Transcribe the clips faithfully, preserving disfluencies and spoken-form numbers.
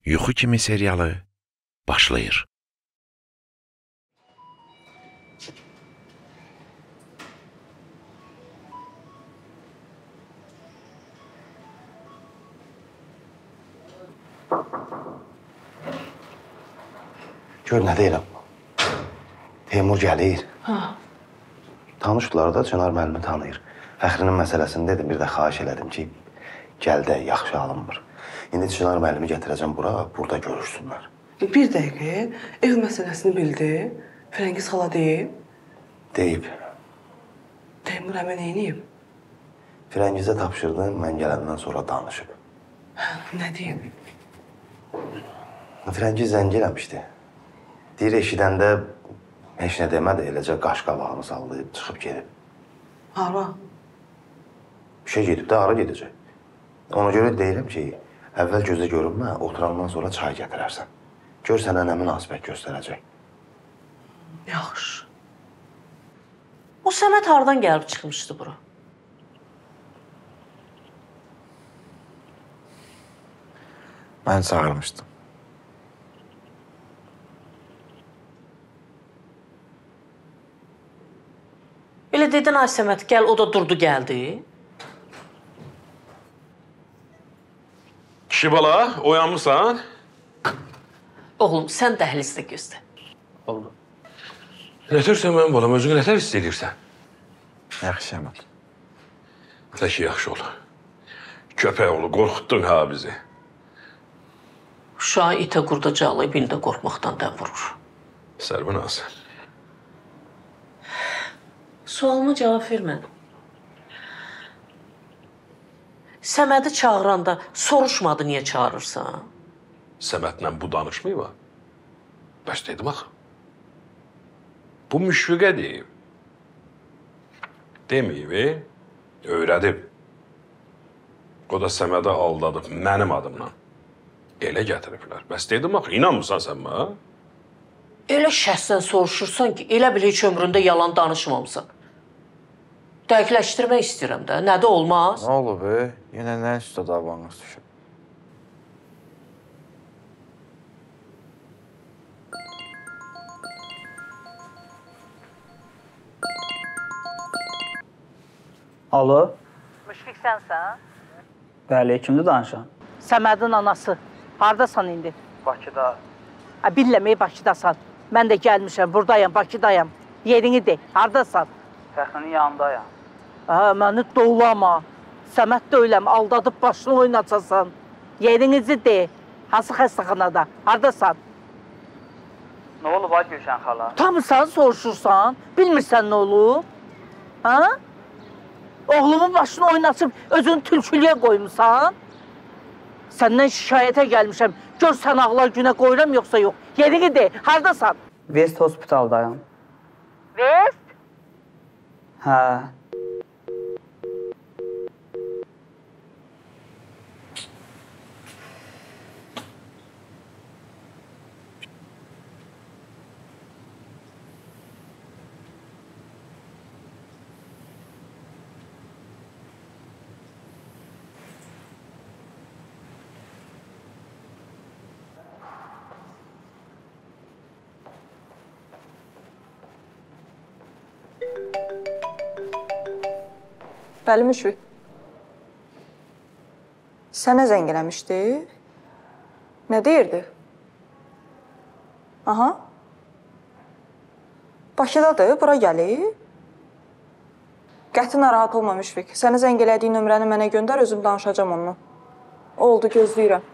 Yuxu kimi serialı başlayır. Gör nə deyirəm. Teymur gəlir. Hə. Tanışdılar da Çınar müəllimi tanıyır. Fəxrinin məsələsini dedim, bir də xahiş elədim ki, gəl də yaxşı alınmır. İndi Çınar müəllimi gətirəcəm bura, burada görürsünlər. Bir dəqiqə, ev məsələsini bildi. Firəngiz xala deyib. Deyib. Teymur həmən eyniyib. Firəngizə tapşırdım, mən gələndən sonra danışıb. Hə, nə deyib? Firəngiz zəng eləmişdi. Deyir, eşidəndə heç nə demədi, eləcə qaş qabağını sallayıb, çıxıb gedib. Hara? Bir şey gedib də, hara gedəcək. Ona görə deyirəm ki, əvvəl gözə görünmə, oturandan sonra çay gətirərsən. Gör sənə nə münasibət göstərəcək. Yaxşı. O Səməd hardan gəlib çıxmışdı bura? Mən çağırmışdım. Elə dedin, ay Səməd, gəl, o da durdu, gəldi. Kişi bala, oyanmısan? Oğlum, sən dəhlizdə gözlə. Oldu. Nətərsən mənim balam, özünü nətər hiss edirsən? Yaxşı, Əməd. Də ki, yaxşı ol. Köpək oğlu, qorxutdun ha bizi. Uşağı itə qurdacaqlayıb, indi də qorxmaqdan dən vurur. Sərvinaz. Sualıma cavab vermədin. Səmədi çağıranda soruşmadı, niyə çağırırsan? Səmədlə bu danışmayı var. Bəs dedim axı. Bu müşfiqə deyib. Deməyib, e? Öyrədib. O da Səmədə aldadıb mənim adımla. Elə gətiriblər. Bəs dedim axı, inanmırsan sən mənə? Elə şəxsən soruşursan ki, elə bil heç ömründə yalan danışmamısan. Dəqiqləşdirmək istəyirəm də. Nədə olmaz? Nə olub, e? Yenə nə üstə davanız düşüb? Alo? Müşfiq sənsən? Bəli, kimdir danışan? Səmədin anası. Hardasan indi? Bakıda. Ha, billəməyi Bakıdasan. Mən də gəlmişəm, buradayam, Bakıdayam. Yerini de, hardasan? Fəxrinin yanındayam. Ha, məni dolama. Səməd də öyləm, aldadıb başını oynacasan. Yerinizi de. Hansı xəstəxanada? Hardasan? Nə olub, ay Gülşən xala? Tamısan, soruşursan. Bilmirsən nə olub? Ha? Oğlumun başını oynaçıb özünü tülkülüyə qoymusan. Səndən şikayətə gəlmişəm. Gör sən ağlar günə qoyuram yoxsa yox. Yerini de, hardasan? West Hospitaldayım. West? Hə. Bəli, Müşfiq. Sənə zəng eləmişdi? Nə deyirdi? Aha. Bakıdadır, bura gəlib. Qəti narahat olma, Müşfiq. Sənə zəng elədiyi nömrəni mənə göndər, özüm danışacağım onunla. Oldu, gözləyirəm.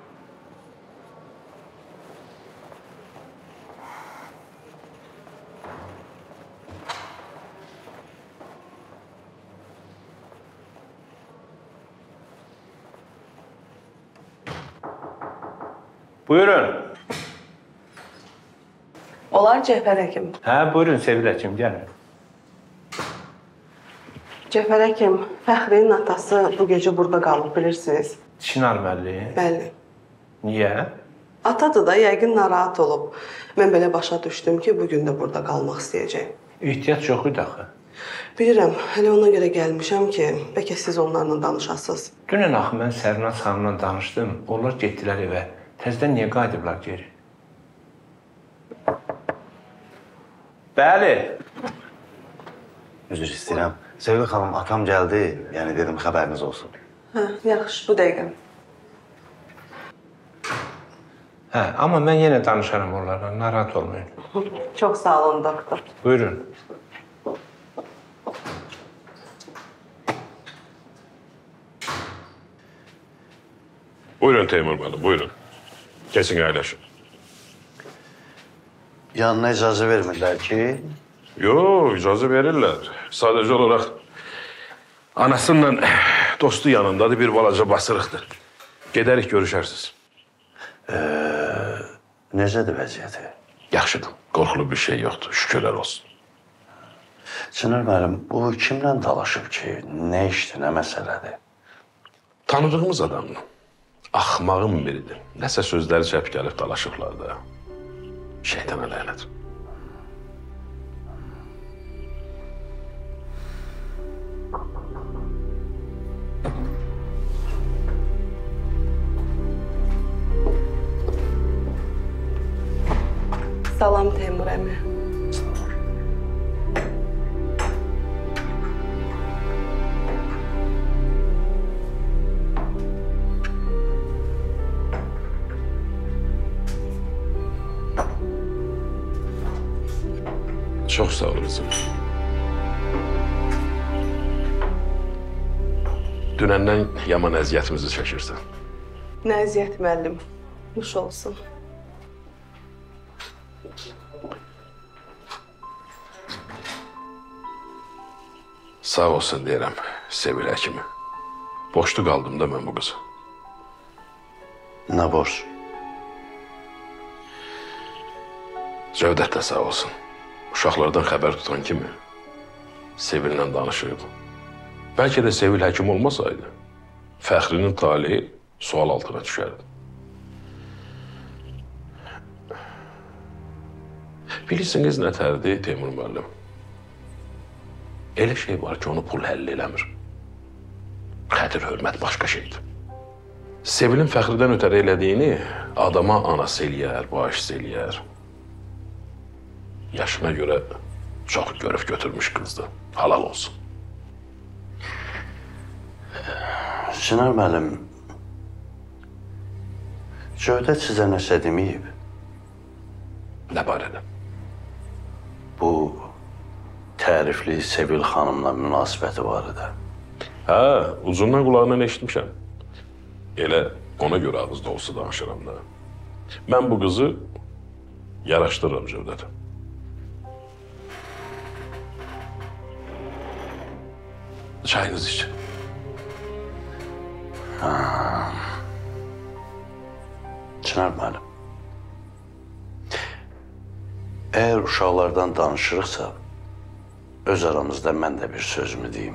Buyurun. Onlar Cəfər həkim. Hə, buyurun Seviləcim, gəlin. Cəfər həkim, Fəxrinin atası bu gecə burada qalıb, bilirsiniz. Çınar müəllim. Bəli. Niyə? Atadır da, yəqin narahat olub. Mən belə başa düşdüm ki, bugün də burada qalmaq istəyəcək. Ehtiyac yox idi axı. Bilirəm, hələ ona görə gəlmişəm ki, bəlkə siz onlarla danışasınız. Dünən axı mən Sərnaz xanımla danışdım. Onlar getdilər evə. Təzədən niyə qayıdıblar geri? Bəli. Üzr istəyirəm. Sevgili xanım, atam gəldi. Yəni dedim xəbəriniz olsun. Hə, yaxşı, bu dəqiqə. Hə, amma mən yenə danışaram onlarla, narahat olmayın. Çox sağ olun, doktor. Buyurun. Buyurun Teymur müəllim, buyurun. Kesin əyləşin. Yanına icazə vermirlər ki, Yo, icazə verirlər. Sadəcə olaraq anasının dostu yanındadır, bir balaca basırıqdır. Gedərik, görüşərsiniz. necədir vəziyyəti? Yaxşıdır, qorxulu bir şey yoxdur, şükürlər olsun. Çınar müəllim, bu kimlə dalaşıb ki? Nə işdir, nə məsələdir? Tanıdığımız adamdır. Axmağın biridir. Nəsə sözləri çəp gəlib dalaşıblar da. Şeytana lənət. Salam Teymur əmi. Çox sağ ol qızım. Dünəndən yaman əziyyətimizi çəkirsən. Nə əziyyət müəllim. Nuş olsun. Sağ olsun deyirəm, Sevil həkimi. Boşdu qaldım da mən bu qızı. Nə borc? Cövdət də sağ olsun. Uşaqlardan xəbər tutan kimi Sevillə danışırdı. Bəlkə də Sevil həkim olmasaydı, Fəxrinin talihi sual altına düşərdi. Bilirsiniz nə tərdi Teymur müəllim? Elə şey var ki, onu pul həll eləmir. Xətir, hörmət başqa şeydir. Sevilin Fəxridən ötəri elədiyini adama anası eləyər, bağışsı eləyər. Yaşına görə çox görüb götürmüş qızdır. Halal olsun. Çınar müəllim, Cövdət sizə nəsə deməyib? Nə barədə? Bu tərifli Sevil xanımla münasibəti var idi. Hə, uzundan qulağından eşitmişəm. Elə ona görə ağız dolusu danışıram da. Mən bu qızı yaraşdırıram Cövdətə. Çayınız için. Çınar müəllim, əgər uşaqlardan danışırıqsa, öz aramızda mən də bir sözümü deyim.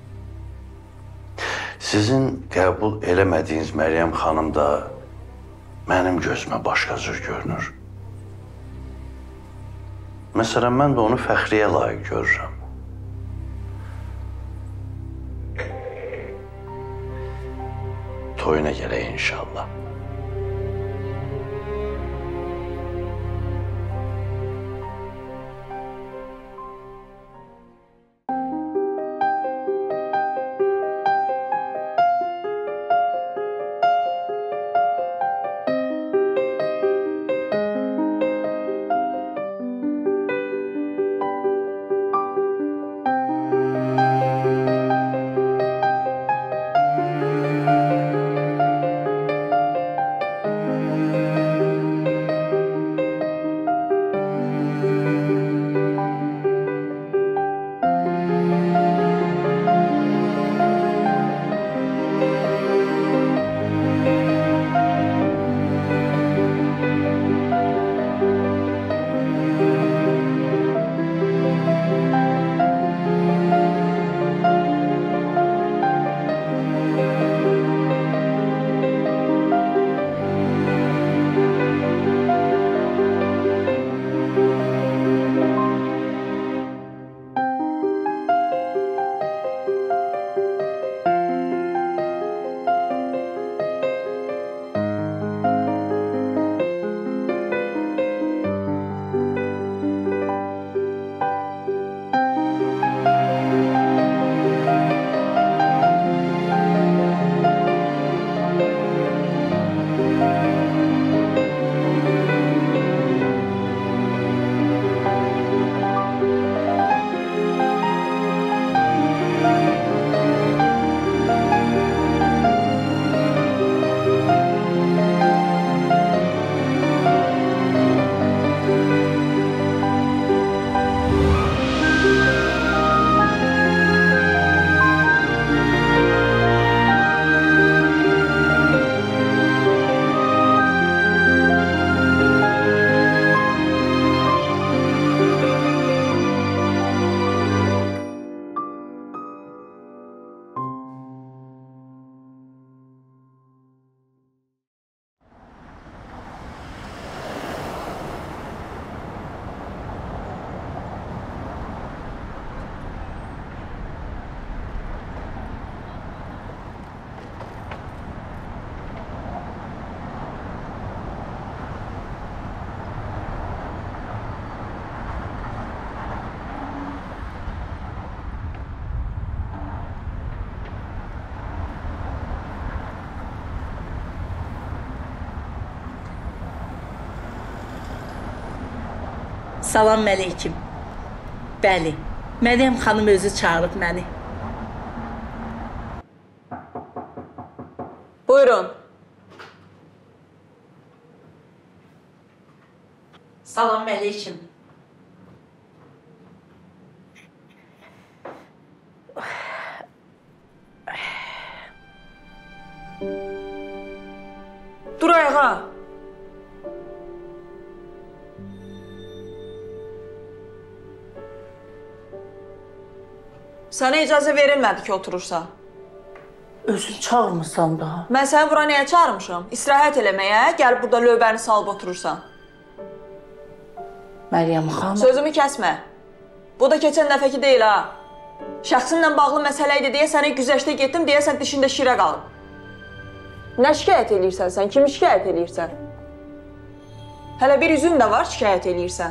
Sizin qəbul eləmədiyiniz Məryəm xanım da mənim gözümə başqa cür görünür. Məsələn, mən də onu Fəxriyə layiq görürəm. Toyuna gələk inşallah. Salam əleyküm. Bəli, Məryəm xanım özü çağırıb məni. Buyurun. Salam əleyküm. Dur ayağa. Sənə icazə verilmədi ki, oturursan. Özün çağırmırsan daha. Mən səni bura nəyə çağırmışam? İstirahət eləməyə, gəlib burada lövbəni salıb oturursan. Məryəm xanım. Sözümü kəsmə. Bu da keçən dəfəki deyil ha. Şəxsinlə bağlı məsələ idi deyə sənə güzəştə getdim, deyəsən dişində şirə qalıb. Nə şikayət eləyirsən sən? Kimi şikayət eləyirsən? Hələ bir üzün də var, şikayət eləyirsən.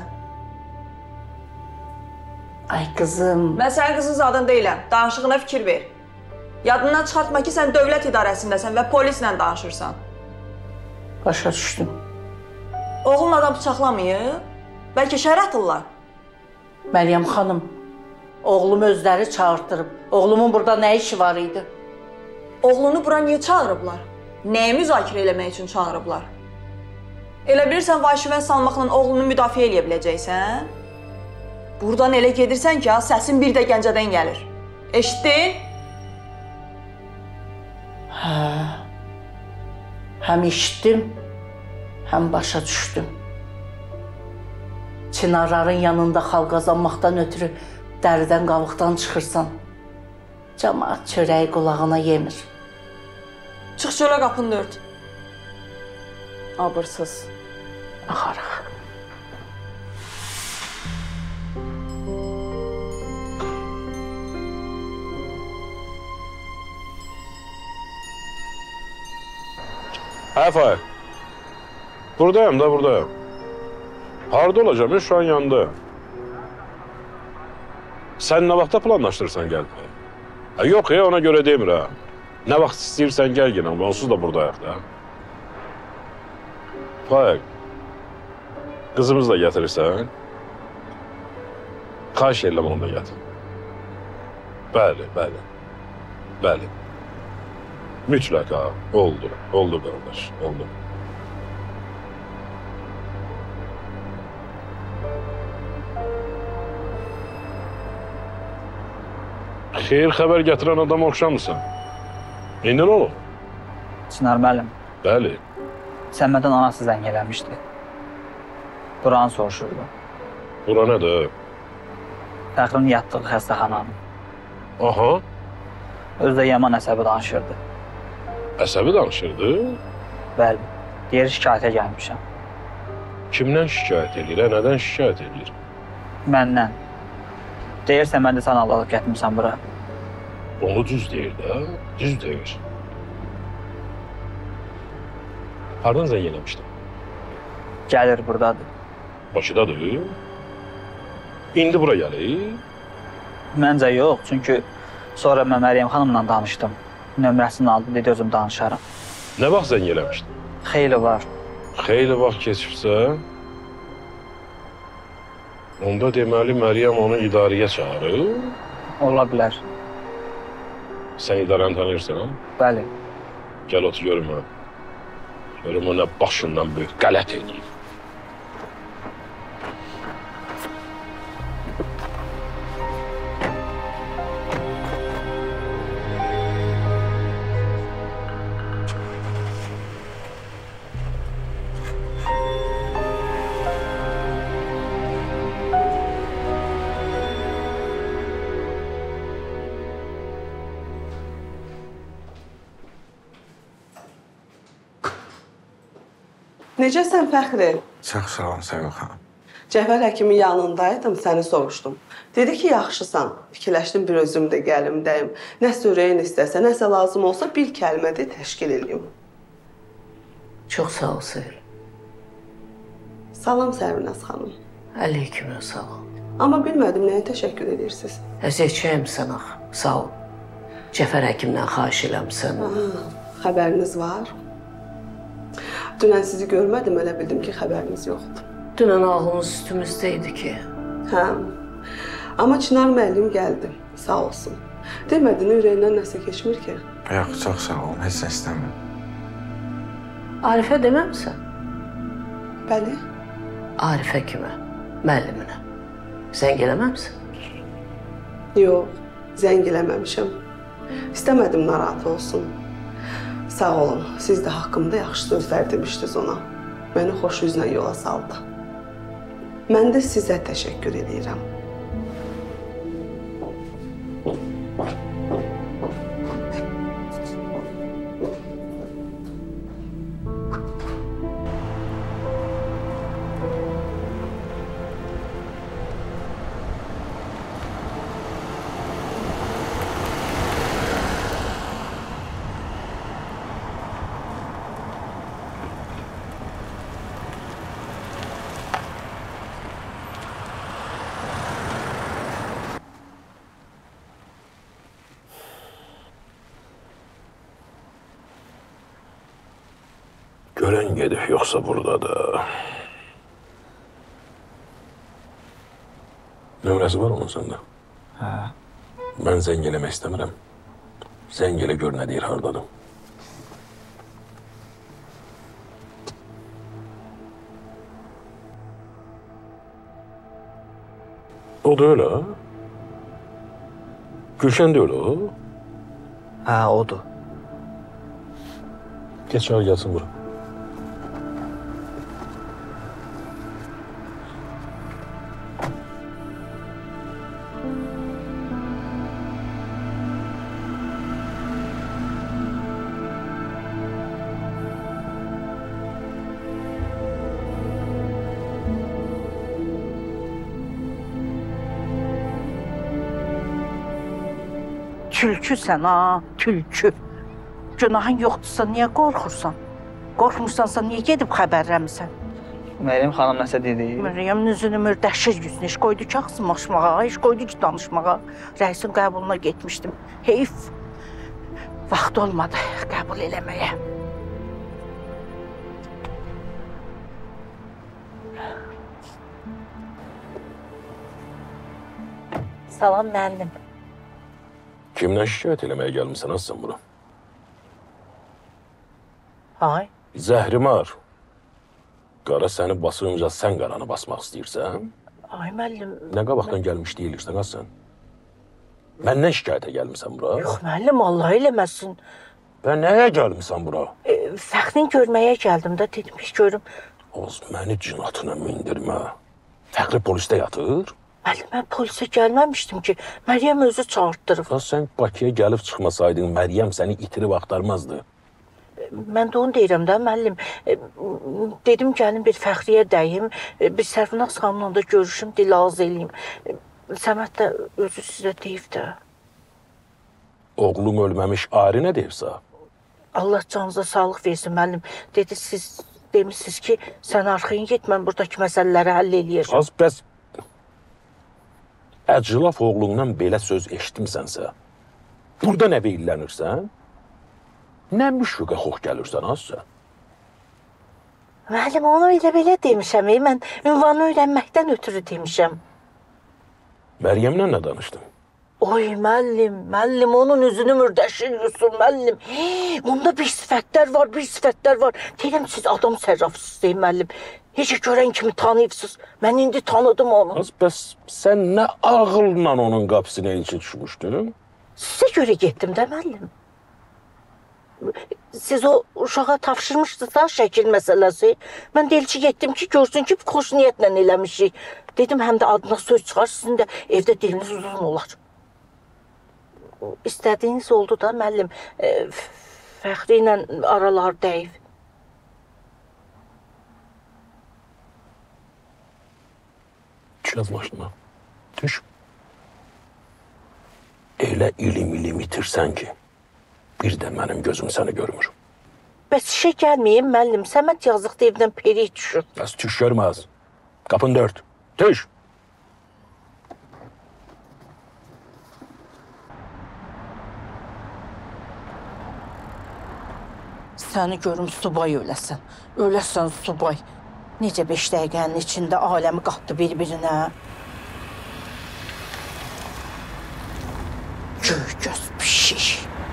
Ay qızım. Mən sənin qızın zadın deyiləm. Danışığına fikir ver. Yadından çıxartma ki, sən dövlət idarəsindəsən və polislə danışırsan. Başa düşdüm. Oğlun adam bıçaqlamayıb? Bəlkə şər atırlar. Məryəm xanım, oğlum özləri çağırtırıb. Oğlumun burada nə işi var idi? Oğlunu bura niyə çağırıblar? Nəyə müzakirə eləmək üçün çağırıblar? Elə bilirsən, vahşivən salmaqla oğlunu müdafiə eləyə biləcəksən? Buradan elə gedirsən ki, səsin bir də Gəncədən gəlir. Eşitdin? Hə. Həm eşitdim, həm başa düşdüm. Çinarların yanında xal qazanmaqdan ötürü dəridən qavuqdan çıxırsan. Cəmaat çörəyi qulağına yemir. Çıx çölə qapını ört. Abırsız. Axarıq. Hə, Faiq. Buradayım da, buradayım. Harada olacağım, ben şu an yanında. Sen ne vaxta planlaşdırırsan gəl? Ha, yok ya, ona göre demir ha. Ne vaxt istəyirsən gəl yine, onsuz da buradayıq da. Faiq, kızımızı da getirirsən. Xahiş edirəm onu da gətir. Bəli, bəli, bəli. Mütləqa, oldu, oldu qardaş, oldu. Xeyir xəbər gətirən adam oxşamısan. İndi nə olub? Çınar müəllim, Bəli. Səmədən anası zəng eləmişdi. Buranı soruşurdu. Bura nədir? Fəxrin yatdığı xəstəxananın. Aha, Özü də yaman əsəbi danışırdı. əsəbi danışırdı. Bəli, deyir şikayətə gəlmişəm. Kimdən şikayət edir, hə? Nədən şikayət edir? Məndən. Deyirsə, mən də sən alıb getmişsən bura. Onu düz deyir də, düz deyir. Hardan zəng eləmişdim? Gəlir buradadır. Bakıdadır. İndi bura gəlir. Məncə yox, çünki sonra mən Məryəm xanımla danışdım. Nömrəsini aldı, dedi özüm danışarım. Nə vaxt zəng eləmişdin? Xeyli var. Xeyli vaxt keçibsə, onda deməli Məryəm onu idarəyə çağırır. Ola bilər. Sən idarəni tanıyırsan, ha? Bəli. Gəl otur görüm, ha. Görüm o nə başından böyük qələt edeyim. Necəsən Fəxri? Çox sağ olun, Səvil xanım. Cəfər həkimin yanındaydım, səni soruşdum. Dedi ki, yaxşısan. Fikirləşdim, bir özüm də gəlim, dəyim. Nəsə ürəyin istəsə, nəsə lazım olsa bir kəlmə də təşkil edeyim. Çox sağ ol, Sevil. Salam Sərvinaz xanım. Əleyküm salam. Amma bilmədim, nəyə təşəkkür edirsiniz? Əziyyətçiyəm sənə, sağ ol. Cəfər həkimdən xahiş eləmsən. Xəbəriniz var? Dünən sizi görmədim, elə bildim ki, xəbəriniz yoxdur. Dünən ağlımız üstümüzdə idi ki. Hə. Amma Çınar müəllim gəldi. Sağ olsun. Demədin ürəyindən nəsə keçmir ki? Yox, çox sağ olun, heç nə istəmirəm. Arifə deməmsən? Bəli. Arifə kimə? Müəlliminə. Zəng eləməmsən? Yox, zəng eləməmişəm. İstəmədim narahat olsun. Sağ olun, siz də haqqımda yaxşı sözlər demişdiniz ona. Məni xoş üzlə yola saldı. Mən də sizə təşəkkür edirəm. Görən gedib yoxsa burada da. Nömrəsi var onun səndə? Hə. Mən zəng eləmək istəmirəm. Zəng elə gör nə deyir, hardadır. O da öyle ha? Gülşen de öyle o. Hə, odur. Geç çağır gelsin bura. Tülküsən ha, tülkü. Günahın yoxdursa niyə qorxursan? Qorxmursansa niyə gedib xəbərləmirsən? Məryəm xanım nəsə dedi. Məryəmin üzünü mürdəşir yüzünü, iş qoydu ki, axsımaşmağa, iş qoydu ki, danışmağa. Rəisin qəbuluna getmişdim. Heyf, vaxt olmadı qəbul eləməyə. Salam müəllim. Kimdən şikayət eləməyə gəlmişsən az sən bura? Ay. Zəhrimar. Qara səni basınca sən qaranı basmaq istəyirsən? Ay müəllim. Nə qabaqdan gəlmiş deyilirsən az sən? Məndən şikayətə gəlmişsən bura? Yox müəllim, Allah eləməsin. Və nəyə gəlmişsən bura? E, Fəxrin görməyə gəldim də, dedim ki, görüm. Oz, məni cinatına mindirmə. Fəxri polisdə yatır? Müəllim, mən polisə gəlməmişdim ki, Məryəm özü çağırtdırıb. Ya sən Bakıya gəlib çıxmasaydın, Məryəm səni itirib axtarmazdı. Mən də onu deyirəm də, müəllim. Dedim, gəlin bir Fəxriyə dəyim, bir Sərfinaz xanımla da görüşüm, dilaz eləyim. Səməd də özü sizə deyib də. Oğlum ölməmiş, Ari nə deyirsə? Allah canınıza sağlıq versin, müəllim. Dedi, siz demişsiniz ki, sən arxayın get, mən buradakı məsələləri həll eləyəcəm. Az bəs Əcilaf oğlundan belə söz eşitmisənsə, burada nə veyillənirsən? Nə müşfiqə xox gəlirsən azsa? Müəllim, onu elə belə demişəm, mən ünvanı öyrənməkdən ötürü demişəm. Məryəmlə nə danışdın? Oy müəllim, müəllim, onun üzünü mürdəşir yusun, müəllim. Onda bir sifətlər var, bir sifətlər var. Deyirəm, siz adam sərrafsız deyim, müəllim. Necə görən kimi tanıyıbsınız. Mən indi tanıdım onu. Az bəs sən nə ağılla onun qapısına elçi düşmüşdün? Sizə görə getdim də, müəllim. Siz o uşağa tapşırmışdınız da şəkil məsələsi. Mən də elçi getdim ki, görsün ki, xoş niyyətlə eləmişik. Dedim, həm də adına söz çıxar, sizin də evdə diliniz uzun olar. İstədiyiniz oldu da, müəllim. Fəxri ilə aralar dəyib. Düş maşına. Düş. Elə ilim ilim itirsən ki, bir də mənim gözüm səni görmür. Bəs işə gəlməyim, müəllim. Səməd yazıqda evdən perik düşür. Bəs düş görməz. Qapın dört. Düş. Səni görüm subay öləsən. Öləsən subay. Necə beş dəqiqənin içində aləmi qatdı bir-birinə. Göy göz pişik.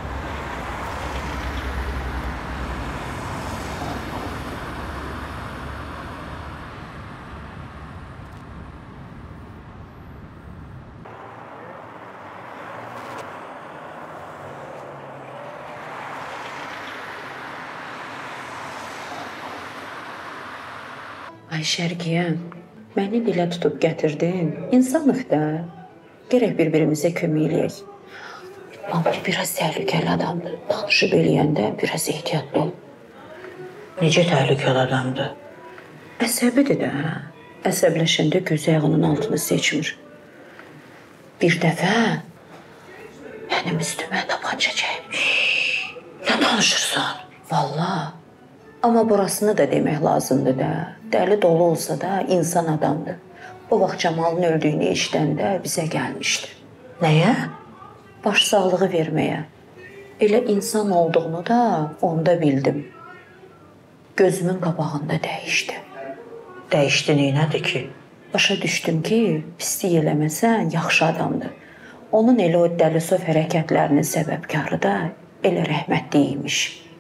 Ay Şərqiyəm, məni dilə tutub gətirdin. İnsanıq da, gərək bir-birimizə kömək eləyək. Amma biraz təhlükəli adamdır. Danışıb eləyəndə biraz ehtiyatlı ol. Necə təhlükəli adamdır? Əsəbidir də. Əsəbləşəndə göz ayağının altını seçmir. Bir dəfə mənim üstümə tapanca çəkmiş. Nə danışırsan? Vallahi. Amma burasını da demək lazımdır da. Dəli dolu olsa da insan adamdır. O vaxt Camalın öldüyünü eşidəndə bizə gəlmişdi. Nəyə? Başsağlığı verməyə. Elə insan olduğunu da onda bildim. Gözümün qabağında dəyişdi. Dəyişdi neynədir ki? Başa düşdüm ki, pislik eləməsən yaxşı adamdır. Onun elə o dəlisov hərəkətlərinin səbəbkarı da elə rəhmətli imiş.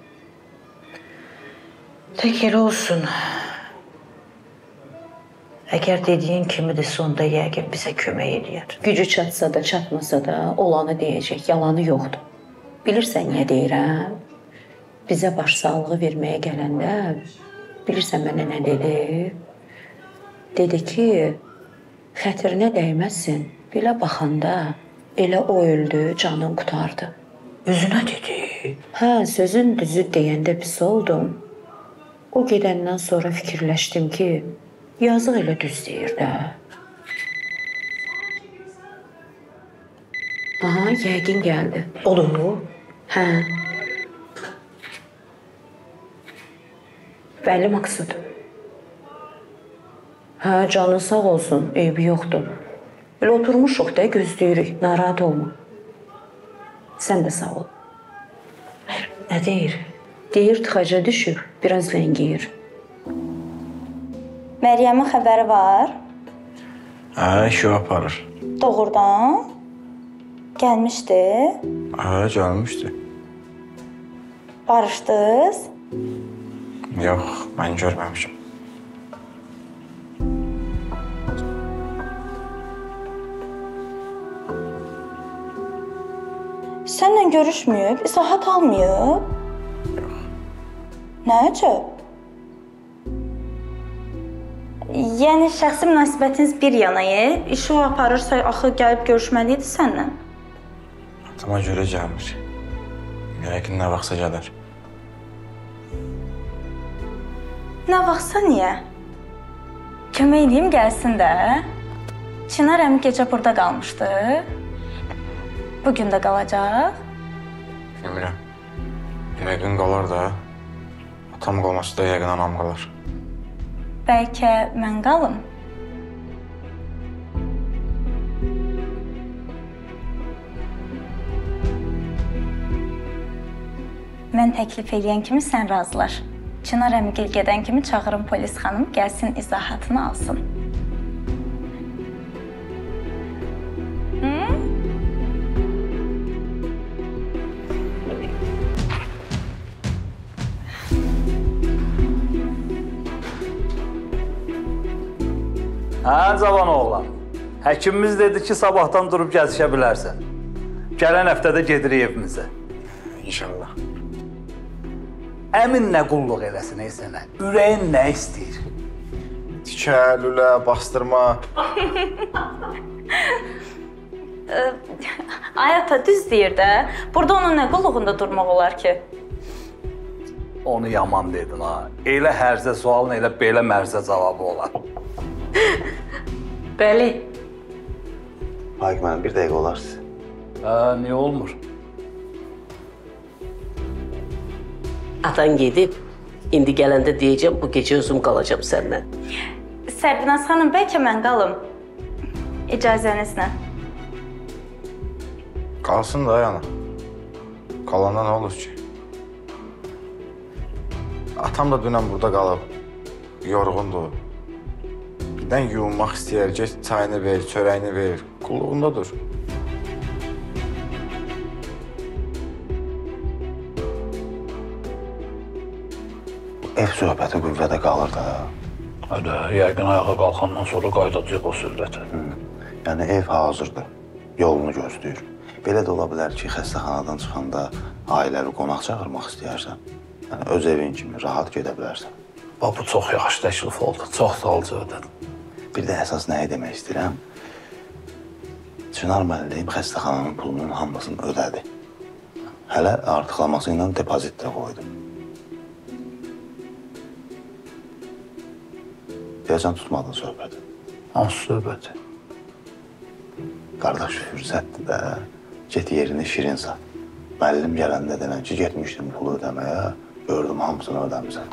Tək elə olsun. Əgər dediyin kimidir, sonda yəqin bizə kömək eləyər. Gücü çatsa da, çatmasa da olanı deyəcək, yalanı yoxdur. Bilirsən niyə deyirəm? Bizə başsağlığı verməyə gələndə, bilirsən mənə nə dedi? Dedi ki, xətrinə dəyməzsin, belə baxanda elə o öldü, canın qutardı. Üzünə dedi? Hə, sözün düzü deyəndə pis oldum. O gedəndən sonra fikirləşdim ki, yazıq elə düz deyir də. Aha, yəqin gəldi. Olur mu? Hə. Bəli, Maksud. Hə, canın sağ olsun, eybi yoxdur. Elə oturmuşuq da, gözləyirik, narahat olma. Sən də sağ ol. Nə deyir? Deyir, tıxaca düşüb, biraz ləngiyir. Məryəmin xəbəri var. Hə, işi aparır. Doğrudan. Gəlmişdi. Hə, gəlmişdi. Barışdınız. Yox, mən görməmişim. Səninlə görüşməyib, izahat almayıb. Nə əcəb? Yəni, şəxsi münasibətiniz bir yanayı, işi o aparırsa, axı gəlib görüşməliydi səndən. Atama görə gəlmir. Yəqin nə vaxtsa gələr. Nə vaxtsa niyə? Kömək edeyim, gəlsin də. Çınar əmi gecə burada qalmışdı. Bugün də qalacaq. Bilmirəm. Yəqin qalar da. Atam qalması da yəqin anam qalar. Bəlkə mən qalım. Mən təklif eləyən kimi sən razılaş. Çınar əmigil gedən kimi çağırım polis xanım, gəlsin izahatını alsın. Hə, cavan oğlan. Həkimimiz dedi ki, sabahdan durub gəzişə bilərsən. Gələn həftədə gedirik evimizə. İnşallah. Əmin nə qulluq eləsin ey sənə? Ürəyin nə istəyir? Tikə, lülə, bastırma. Ay ata, düz deyir də. Burada onun nə qulluğunda durmaq olar ki? Onu yaman dedin ha. Elə hərzə sualın, elə belə mərzə cavabı olar. Bəli. Faik mənim, bir dəqiqə olar sizə. Hə, niyə olmur? Atan gedib, indi gələndə deyəcəm, bu gecə özüm qalacam səndən. Sərbinaz xanım, bəlkə mən qalım. İcazənizlə. Qalsın da yana. Qalanda nə olur ki? Atam da dünən burada qalıb. yorğundur. Birdən yuyunmaq istəyər, get çayını ver, çörəyini ver. Qulluğundadır. Ev söhbəti qüvvədə qalır da. Hadi, yəqin ayağa qalxandan sonra qayıdacaq o söhbətə. Yəni ev hazırdır, yolunu gözləyir. Belə də ola bilər ki, xəstəxanadan çıxanda ailəvi qonaq çağırmaq istəyərsən. Yəni öz evin kimi rahat gedə bilərsən. Bax, bu çox yaxşı təklif oldu, çox sağ ol Cövdət. Bir də əsas nəyi demək istəyirəm? Çınar müəllim xəstəxananın pulunun hamısını ödədi. Hələ artıqlaması ilə depozit də qoydu. Deyəcəm, tutmadın söhbəti. Hansı söhbəti? Qardaş fürsətdir də, get yerini şirin sat. Müəllim gələndə denən ki, getmişdim pulu ödəməyə, gördüm hamısını ödəmişsən.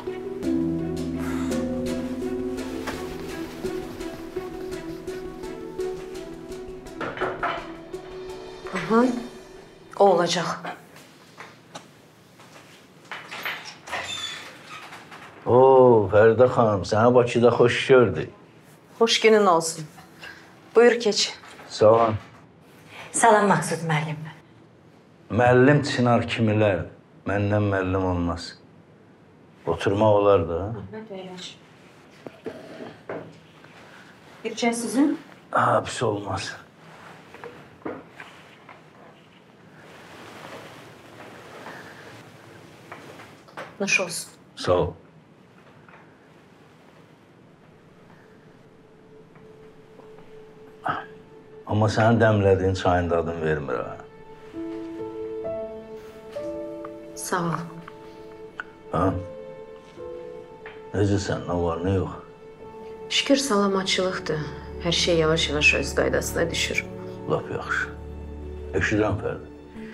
Aha, o olacaq. Oo, Fəridə xanım, səni Bakıda xoş gördük. Xoş günün olsun. Buyur keç. Sağ olun. Salam Maqsud müəllim. Müəllim Çınar kimilər, məndən müəllim olmaz. Oturmaq olar da. Əhməd Əyləş. Bir çay sizin? Ha, pis olmaz. Nuş olsun. Sağ ol. Amma sənin dəmlədiyin çayın dadını vermir ha. Sağ ol. Ha? Necəsən, nə var, nə yox? Şükür salamatçılıqdır. Hər şey yavaş-yavaş öz qaydasına düşür. Lap yaxşı. Eşidirəm Fərdi.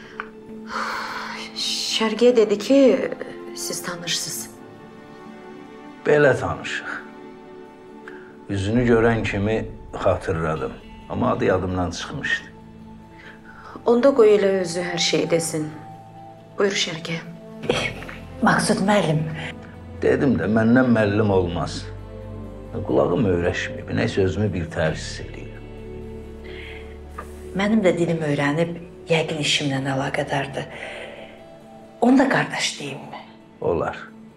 Şərqiyə dedi ki, siz tanırsınız. Belə tanışıq. Üzünü görən kimi xatırladım. Amma adı yadımdan çıxmışdı. Onda qoy elə özü hər şeyi desin. Buyur Şərqiyə. Maqsud müəllim. Dedim də, məndən müəllim olmaz. Qulağım öyrəşməyib, nəysə özümü bir tərsis eləyirəm. Mənim də dilim öyrənib, yəqin işimlə əlaqədardır. Onu da qardaş deyimmi? Olar.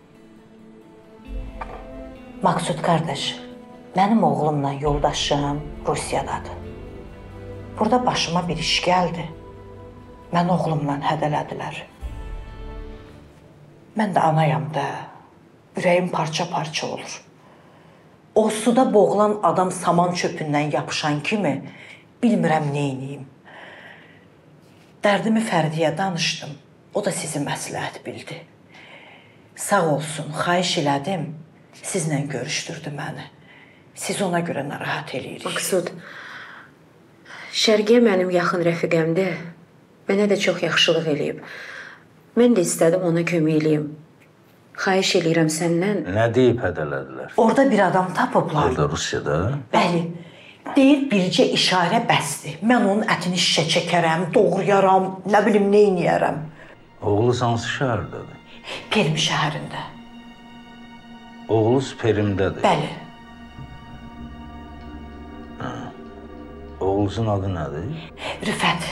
Maqsud qardaş, mənim oğlumla yoldaşım Rusiyadadır. Burada başıma bir iş gəldi. Mən oğlumla hədələdilər. Mən də anayam da, ürəyim parça-parça olur. O suda boğulan adam saman çöpündən yapışan kimi bilmirəm neyniyim. Dərdimi Fərdiyə danışdım. O da sizi məsləhət bildi. Sağ olsun, xahiş elədim. Sizlə görüşdürdü məni. Siz ona görə narahat eləyirik. Maqsud, Şərqiyə mənim yaxın rəfiqəmdir. Mənə də çox yaxşılıq eləyib. Mən də istədim ona kömək eləyim. Xahiş eləyirəm səndən. Nə deyib hədələdilər? Orada bir adam tapıblar. Orada Rusiyada? Bəli. Deyir, bircə işarə bəsdir. Mən onun ətini şişə çəkərəm, doğrayaram, nə bilim, neyniyərəm. Oğlu hansı şəhərdədir? Perim şəhərində. Oğlunuz Perimdədir? Bəli. Ha. Oğlunuzun adı nədir? Rüfət.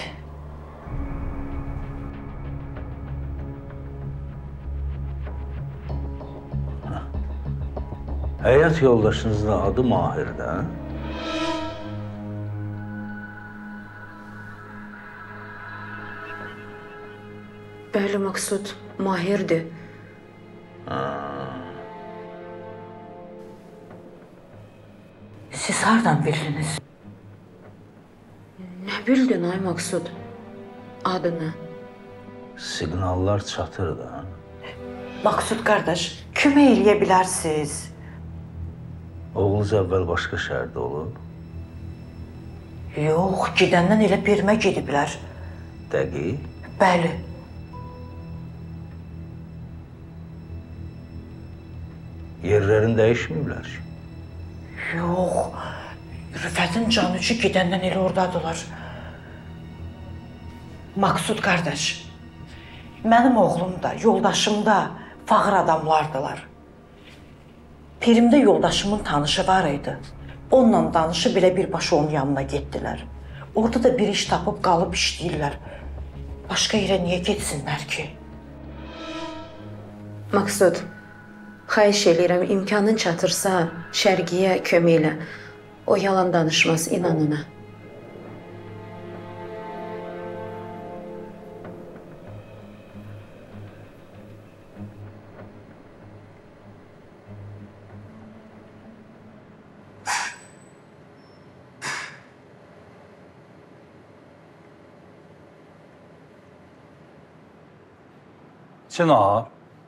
Ha. Həyat yoldaşınızın adı Mahirdə? Bəli, Maqsud, Mahirdir. Ha. Siz hardan bildiniz? Nə bildin ay Maqsud? Adını? Siqnallar çatır da. Maqsud qardaş, kömək eləyə bilərsiniz. Oğlunuz əvvəl başqa şəhərdə olub? Yox, gedəndən elə Perimə gediblər. Dəqiq? Bəli. Yerlərini dəyişməyiblər ki? Yox, Rüfətin canıcı gedəndən elə oradadılar. Maqsud qardaş, mənim oğlum da, yoldaşım da fağır adamlardılar. Pirimdə yoldaşımın tanışı var idi. Onunla danışıb belə birbaşa onun yanına getdilər. Orada da bir iş tapıb qalıb işləyirlər. Başqa yerə niyə getsinlər ki? Maqsud, xahiş eləyirəm, imkanın çatırsa, Şərqiyə kömək elə. O yalan danışmaz, inan ona. Çınar.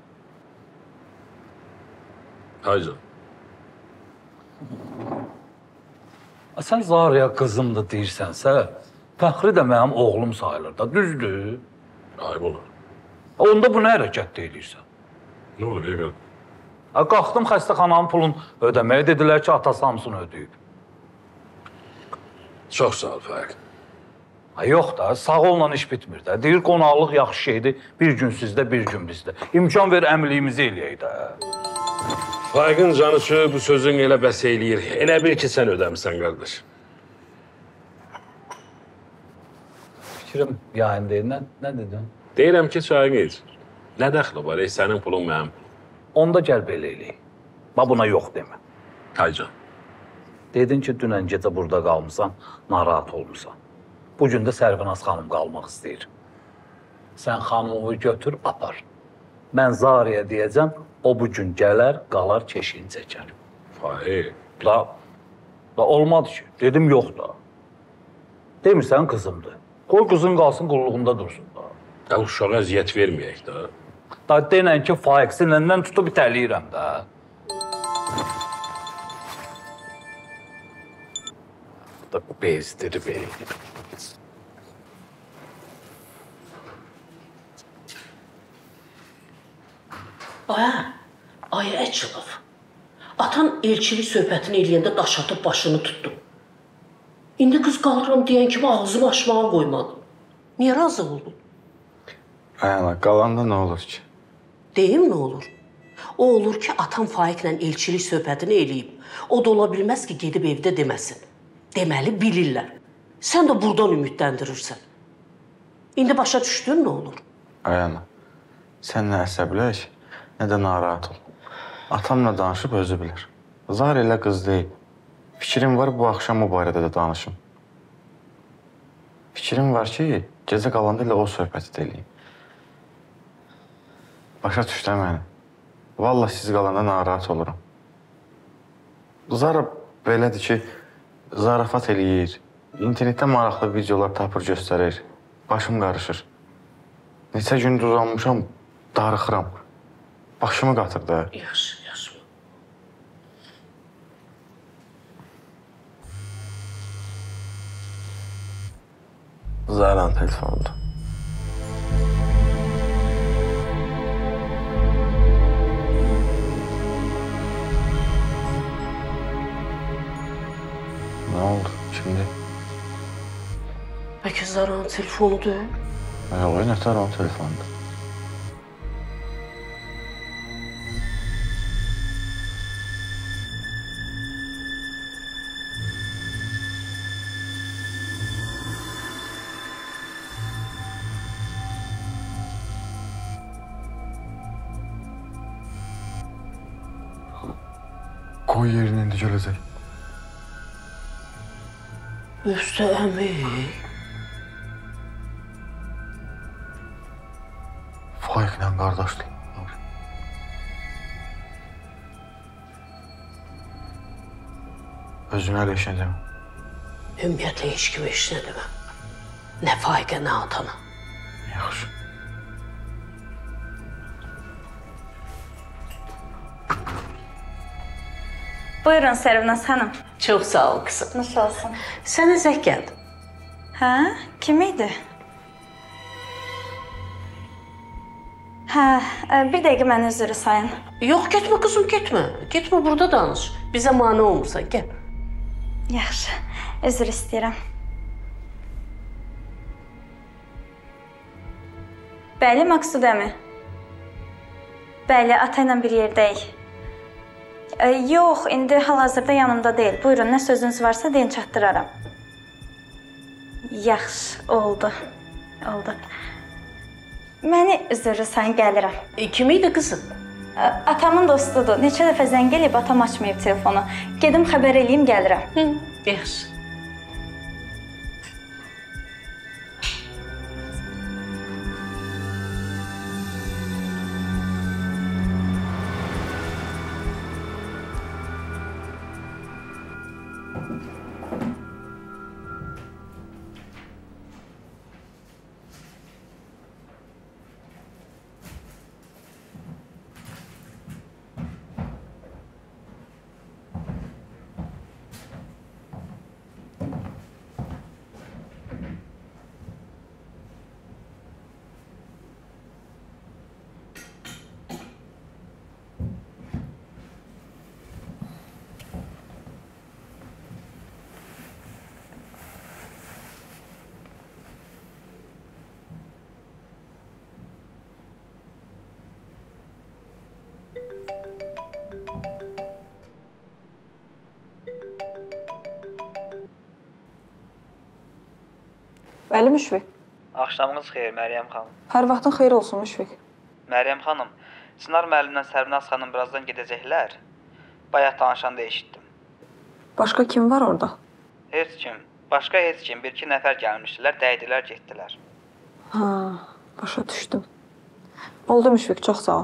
Haycan. Sən Zariya qızımdır deyirsənsə, Fəxri də mənim oğlum sayılır da, düzdür? Ayıb olur. Onda bu nə hərəkət deyilirsən? Ne olur, Egal? Qalxdım xəstəxananın pulunu ödəməyə, dedilər ki, atası hamısını ödəyib. Çox sağ ol, Fəxri. Yox da, sağ olla iş bitmir də. Deyir, qonaqlıq yaxşı şeydir, bir gün sizdə, bir gün bizdə. İmkan ver, əmliyimizi eləyək də. Fəxrin canı şu, bu sözün elə bəs eləyir. Elə bil ki, sən ödəmişsən, qardaş. Fikrim yayın deyil, nə, nə dedin? Deyirəm ki, çayını iç. Nə dəxli var, ey, sənin pulun mənim pulum. Onda gəl belə eləyək. Ba buna yox demə. Haycan. Dedin ki, dünən gecə burada qalmısan, narahat olmuşsan. Bugün də Sərvinaz xanım qalmaq istəyir. Sən xanımı götür, apar. Mən Zariyə deyəcəm, o bugün gələr, qalar, keşiyin çəkər. Fahir. Da, da olmadı ki. Dedim, yox da. Demirsən, qızımdır. Qoy qızın qalsın, qulluğunda dursun da. Ya uşağa əziyyət verməyək da. Da denən ki, Faik sinəndən tutub itəliyirəm də. Da bezdir, bezdir. Aya, aya Əçilov. Atan elçilik söhbətini eləyəndə daş atıb başını tutdu. İndi qız qalıram deyən kimi ağzımı açmağa qoymadı. Niyə razı oldun? Ayana, qalanda nə olur ki? Deyim nə olur? O olur ki, atan Faiklə elçilik söhbətini eləyib. O da ola bilməz ki, gedib evdə deməsin. Deməli, bilirlər. Sən də buradan ümidləndirirsən. İndi başa düşdün nə olur? Ayana, sən nə əsəbləş, nə də narahat ol. Atamla danışıb özü bilir. Zar elə qız deyil. Fikrim var, bu axşam o barədə də danışım. Fikrim var ki, gecə qalanda ilə o söhbəti də eləyim. Başa düşdə məni. Vallahi siz qalanda narahat olurum. Zara belədir ki, zarafat eləyir. İnternetdə maraqlı videolar tapır, göstərir. Başım qarışır. Neçə gündür uzanmışam, darıxıram. Başımı qatır da. Yaxşı, yaxşı. Zaran telefonunda. Nə oldu şimdi? Bəlkə Zaranın telefonudur? Yox, nətər onun telefonudur. Qoy yerini indi gələcək. Üstə əmi. Faiklə qardaşlar. Özünə elə işə demə. Ümumiyyətlə heç kimi heç nə deməm. Nə Faikə, nə atana. Yaxşı. Buyurun Sərvinaz xanım. Çox sağ ol qızım. Nasıl olsun? Sənə zəng gəldim. Hə? Kim idi? Hə, bir dəqiqə məni üzrü sayın. Yox, getmə qızım, getmə. Getmə, burada danış. Bizə mane olmursan, gəl. Yaxşı, üzr istəyirəm. Bəli, Maqsud əmi. Bəli, ata ilə bir yerdəyik. E, yox, indi hal-hazırda yanımda deyil. Buyurun, nə sözünüz varsa deyin, çatdıraram. Yaxşı, oldu. Oldu. Məni üzürürsən, gəlirəm. E, kim idi qızım? E, atamın dostudur. Neçə dəfə zəng eləyib, atam açmayıb telefonu. Gedim xəbər eləyim, gəlirəm. Hı, yaxşı. Bəli, Müşfiq. Axşamınız xeyir, Məryəm xanım. Hər vaxtın xeyir olsun, Müşfiq. Məryəm xanım, Çınar müəllimlə Sərvinaz xanım birazdan gedəcəklər. Bayaq danışanda eşitdim. Başqa kim var orada? Heç kim. Başqa heç kim. Bir-iki nəfər gəlmişdilər, dəydilər, getdilər. Ha, başa düşdüm. Oldu, Müşfiq, çox sağ ol.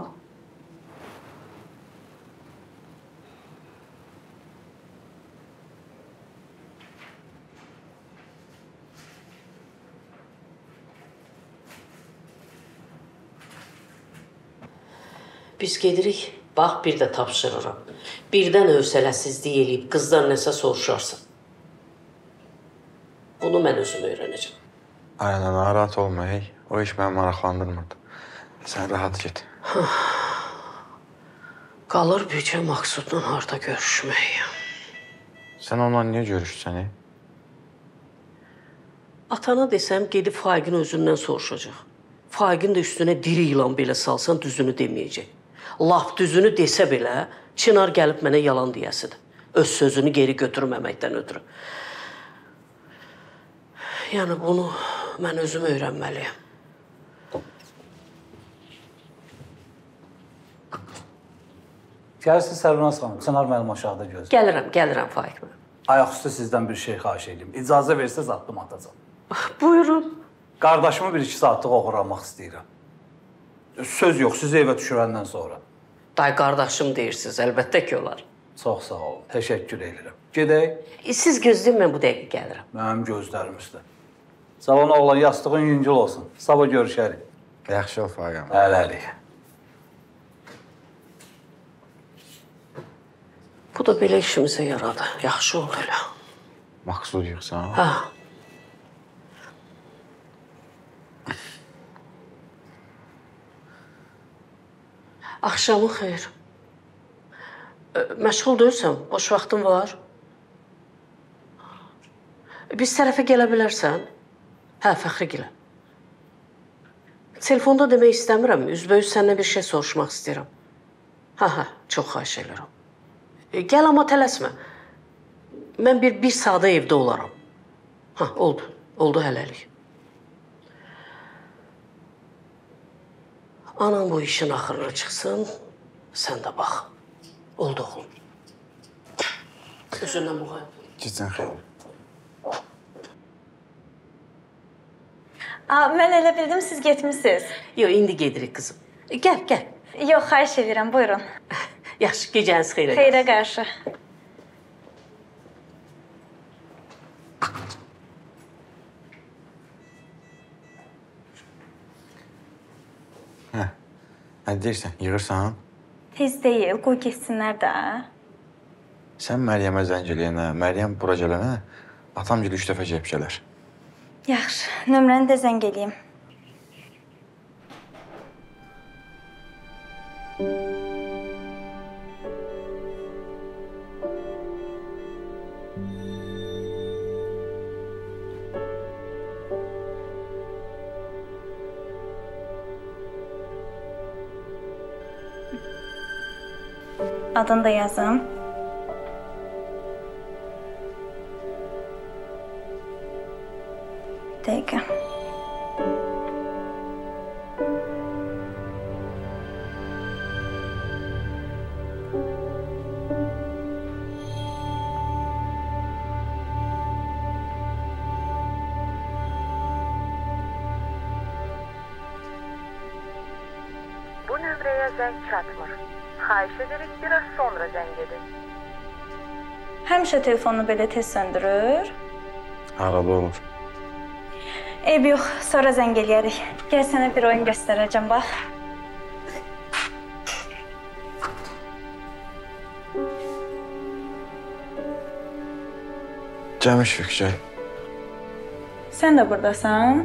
Biz gedirik, bax bir də tapşırıram. Birdən hövsələsizlik eləyib qızdan nəsə soruşarsan. Bunu mən özüm öyrənəcəm. Aynen, narahat olma, hey. O iş məni maraqlandırmırdı. Sən rahat get. Qalır bircə Maqsudla harda görüşmək. Sən onunla niyə görüşsən, hey? Atana desəm, gedib Faiqin özündən soruşacaq. Faiqin də üstünə diri ilan belə salsan düzünü deməyəcək. Laf düzünü desə belə, Çınar gəlib mənə yalan deyəsidir. Öz sözünü geri götürməməkdən ötürü. Yəni bunu mən özüm öyrənməliyəm. Gəlirsiz Sərvinaz xanım, Çınar mənim aşağıda gözləyir. Gəlirəm, gəlirəm Faiq mən. Ayaqüstü sizdən bir şey xahiş edeyim. İcazə versəz addım atacağım. Buyurun. Qardaşımı bir iki saatlıq oğurlamaq istəyirəm. Söz yox, sizi evə düşürəndən sonra. Day qardaşım deyirsiniz, əlbəttə ki olar. Çox sağ olun, təşəkkür edirəm. Gedək. E, siz gözləyin, mən bu dəqiqə gəlirəm. Mənim gözlərim üstə. Salon oğlan, yastığın yüngül olsun. Sabah görüşərik. Yaxşı ol, Faiqəm. Hələlik. Bu da belə işimizə yaradı. Yaxşı oldu elə. Maqsud yoxsan? Hə. Axşamın xeyir. Məşğul deyilsən, boş vaxtın var. Biz tərəfə gələ bilərsən. Hə, Fəxrigilə. Telefonda demək istəmirəm. Üzbəyüz səndən bir şey soruşmaq istəyirəm. Hə, hə, çox xahiş edirəm. Gəl, amma tələsmə. Mən bir, bir saata evdə olaram. Hə, oldu. Oldu hələlik. Anam bu işin axırına çıxsın, sən də bax. Oldu oğlum. Özündən müğayət. Gecən xeyir. Aa, mən elə bildim, siz getmişsiniz. Yox, indi gedirik qızım. Gəl, gəl. Yox, xahiş edirəm, buyurun. Yaxşı, gecəniz xeyrə. Xeyrə qarşı. Hə, nə deyirsən, yığırsan? Tez deyil, qoy getsinlər də. Sən Məryəmə zəng eləyənə, Məryəm bura gələnə, atam gülü üç dəfə gəlib gələr. Yaxşı, nömrəni də zəng eləyim. Adını da yazım. Dəqiqə. Bu nömrəyə zəng çatmır. Xahiş edirik biraz sonra zəng edin. Həmişə telefonu belə tez söndürür. Arada olur. Eyb yox, sonra zəng eləyərik. Gəl sənə bir oyun göstərəcəm, bax. Cəmi Şükrü, gəl. Sən də buradasan.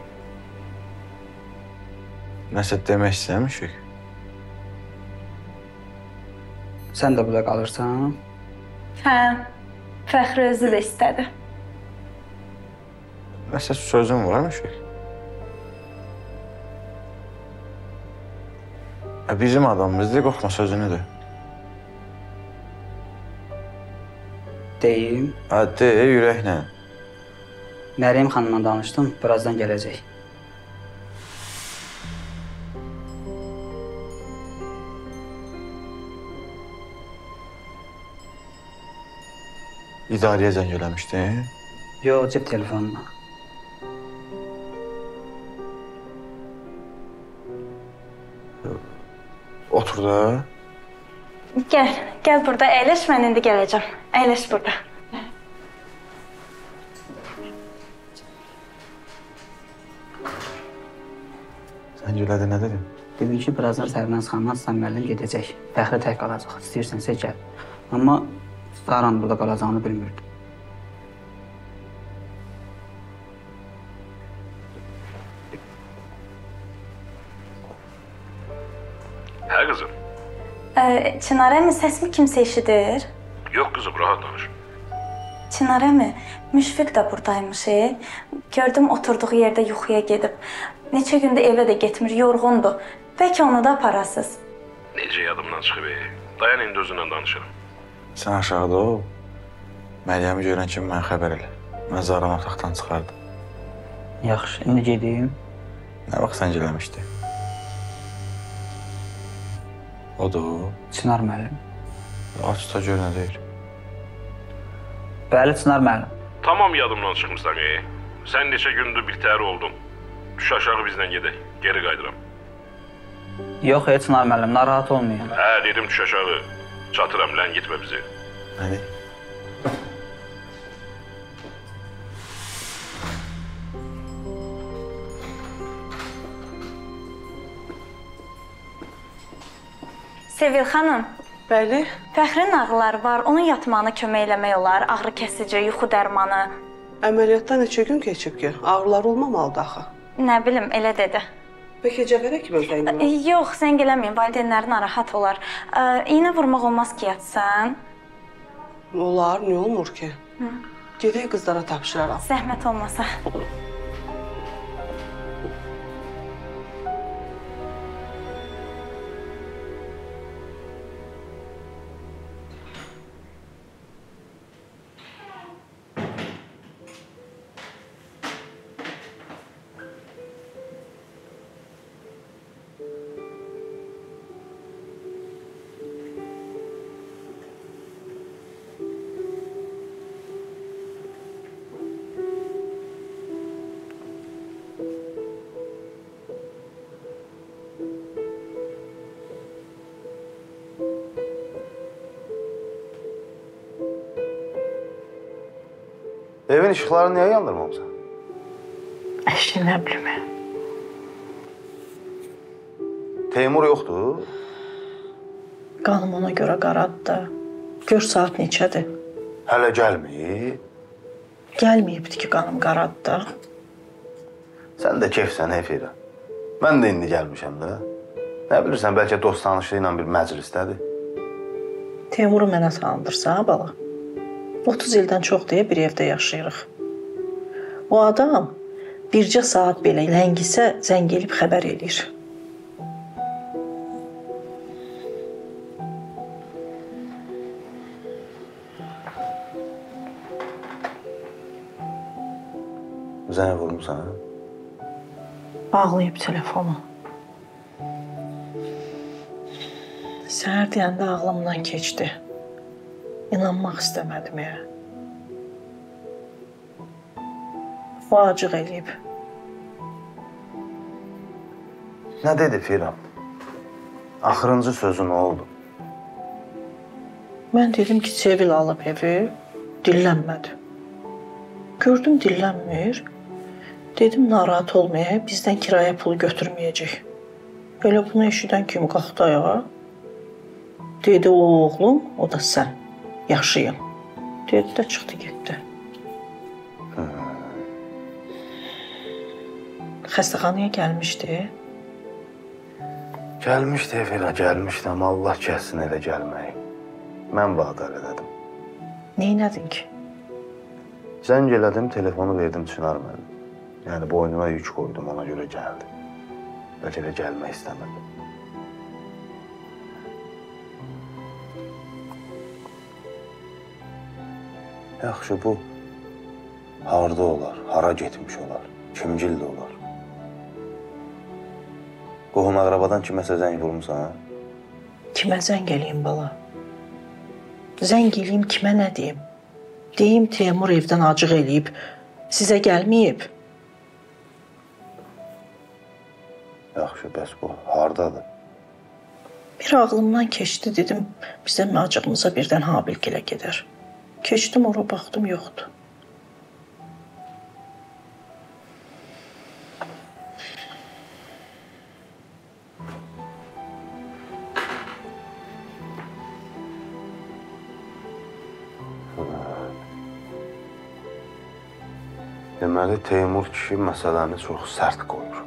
Nəsə demək istəyirəm Şükrü? Sən də burada qalırsan? Hə, Fəxri özü də istədi. Nəsə sözün varmı Şükrü? Bizim adamımızdır, qorxma sözünü de. Deyim. Hə, de, ürəklə. Məryəm xanımla danışdım, birazdan gələcək. İdarəyə zəng eləmişdin? Yox, cep telefonuna. Otur da. Gəl, gəl burada əyləş, mən indi gələcəm. Əyləş burada. Sən gülədin, nə dedin? Dedim ki, birazdan Sərvinaz xanımla Aslan müəllim gedəcək. Fəxri tək qalacaq. İstəyirsənsə gəl. Amma Zaran burada qalacağını bilmirdim. Hə qızım? Ee, Çınar əmi, səsimi kimsə eşidir? Yox qızım, rahat danış. Çınar əmi, Müşfiq də buradaymış. E. Gördüm, oturduğu yerdə yuxuya gedib. Neçə gündə evə də getmir, yorğundur. Bəlkə onu da aparasız. Necə yadımdan çıxıb, e? Dayan, indi özündən danışırım. Sən aşağıda ol. Məryəmi görən kimi mən xəbər elə. Mən Zaran otaqdan çıxardım. Yaxşı, indi gedeyim. Nə vaxt sən gələmişdi? Odur. Çınar müəllim. Aç da gör nə deyir. Bəli, Çınar müəllim. Tamam yadımdan çıxmışsan, e? Sən neçə gündür birtəhər oldun. Düş aşağı bizlə gedək, geri qaydıram. Yox, e, Çınar müəllim, narahat olmayın. Hə, dedim düş aşağı. Çatıram, lən gitmə bizi. Nədir? Sevil xanım. Bəli. Fəxrin ağrıları var, onun yatmağına kömək eləmək olar. Ağrı kəsici, yuxu dərmanı. Əməliyyatdan neçə gün keçib ki? Ağrılar olmamalıdır axı. Nə bilim, elə dedi. Bəlkə Cəfərə kimi zəng eləmək? Yox, zəng eləməyin, valideynləri narahat olar. İynə vurmaq olmaz ki, yatsan. Olar, niyə olmur ki? Hı. Gedək qızlara tapşıraram. Zəhmət olmasa. Evin işıqlarını niyə yandırmamısan? Əşi, nə bilim. Teymur yoxdur? Qanım ona görə qaradı da. Gör saat neçədir? Hələ gəlməyib. Gəlməyibdi ki, qanım qaradı da. Sən də keyfsən, Efira. Mən də indi gəlmişəm də. Nə bilirsən, bəlkə dost tanışlığı ilə bir məclisdədir. Teymuru mənə tanıdırsan, bala. otuz ildən çox deyə bir evdə yaşayırıq. O adam bircə saat belə ləngisə zəng elib xəbər eləyir. Zəng vurmusan? Bağlayıb telefonu. Səhər deyəndə ağlımdan keçdi. İnanmaq istəmədim ya. Vacıq eləyib. Nə dedi Firam? Axırıncı sözü nə oldu? Mən dedim ki, Sevil alıb evi, dillənmədi. Gördüm dillənmir. Dedim, narahat olmaya, bizdən kirayə pulu götürməyəcək. Elə bunu eşidən kimi qalxdı ayağa. Dedi, o oğlum, o da sən. Yaşayın. Dedi də çıxdı, getdi. Xəstəxanaya gəlmişdi. Gəlmişdi Efela, gəlmişdi, amma Allah kəssin elə gəlməyi. Mən vadar elədim. Neynədin ki? Zəng elədim, telefonu verdim Çınar mənim. Yəni boynuma yük qoydum, ona görə gəldi. Bəlkə də gəlmək istəmədim. Yaxşı, bu harda olar, hara getmiş olar, kimgil də olar. Qohum əqrabadan kiməsə zəng vurmusan? Kimə zəng eləyim bala? Zəng eləyim kimə nə deyim? Deyim Teymur evdən acıq eləyib, sizə gəlməyib. Yaxşı, bəs bu hardadır? Bir ağlımdan keçdi, dedim, bizdən acığımıza birdən Habilgilə gedər. Keçdim, ora baxdım, yoxdur. Deməli, Teymur kişi məsələni çox sərt qoyur.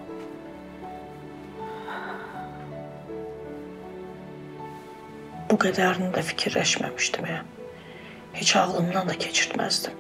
Bu qədərini də fikirləşməmişdim ya. Heç ağlımdan da keçirtməzdim.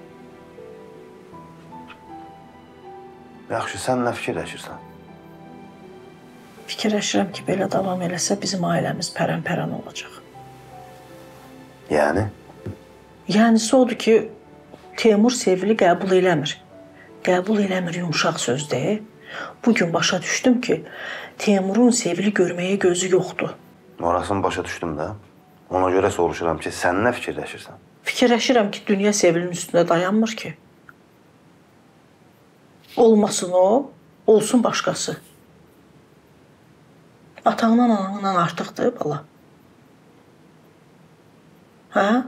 Yaxşı, sən nə fikirləşirsən? Fikirləşirəm ki, belə davam eləsə bizim ailəmiz pərən-pərən olacaq. Yəni? Yənisi odur ki, Teymur Sevili qəbul eləmir. Qəbul eləmir yumuşaq sözdür. Bugün başa düşdüm ki, Teymurun Sevili görməyə gözü yoxdur. Orasını başa düşdüm də. Ona görə soruşuram ki, sən nə fikirləşirsən? Fikirləşirəm ki, dünya Sevilin üstündə dayanmır ki. Olmasın o, olsun başqası. Atanla ananla artıqdır bala. Hə?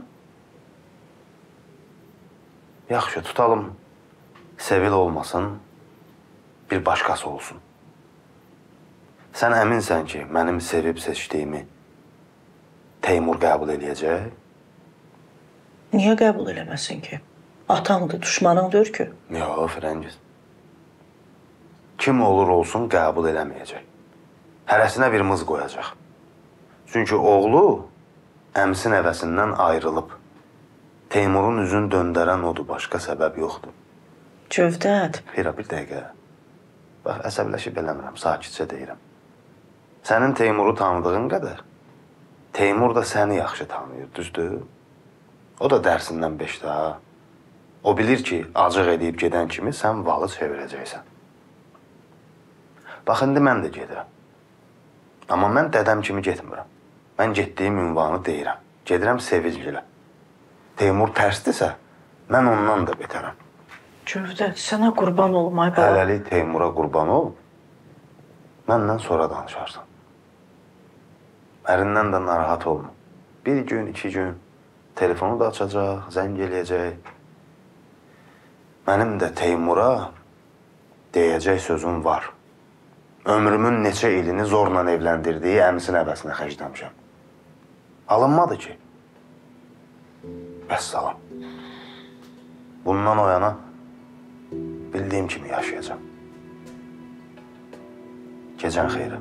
Yaxşı, tutalım. Sevil olmasın, bir başqası olsun. Sən əminsən ki, mənim sevib seçdiyimi Teymur qəbul eləyəcək? Niyə qəbul eləməsin ki? Atandır, düşmanındır ki. Yox, Firəngiz. Kim olur olsun qəbul eləməyəcək. Hərəsinə bir mız qoyacaq. Çünki oğlu əmsi nəvəsindən ayrılıb. Teymurun üzünü döndərən odur, başqa səbəb yoxdur. Cövdət. Fira, bir dəqiqə. Bax, əsəbləşib eləmirəm, sakitcə deyirəm. Sənin Teymuru tanıdığın qədər, Teymur da səni yaxşı tanıyır, düzdür? O da dərsindən beşdə, ha. O bilir ki, acıq edib gedən kimi sən valı çevirəcəksən. Bax, indi mən də gedirəm. Amma mən dədəm kimi getmirəm. Mən getdiyim ünvanı deyirəm. Gedirəm Sevilgilə. Teymur tərsdirsə, mən ondan da betərəm. Cövdət, sənə qurban olum, ay bala. Hələlik Teymura qurban ol, məndən sonra danışarsan. Ərindən də narahat olma. Bir gün, iki gün telefonu da açacaq, zəng eləyəcək. Mənim də Teymura deyəcək sözüm var. Ömrümün neçə ilini zorla evləndirdiyi əmsi nəvəsinə xərcləmişəm. Alınmadı ki. Vəssalam. Bundan o yana bildiyim kimi yaşayacağım. Gecən xeyrə.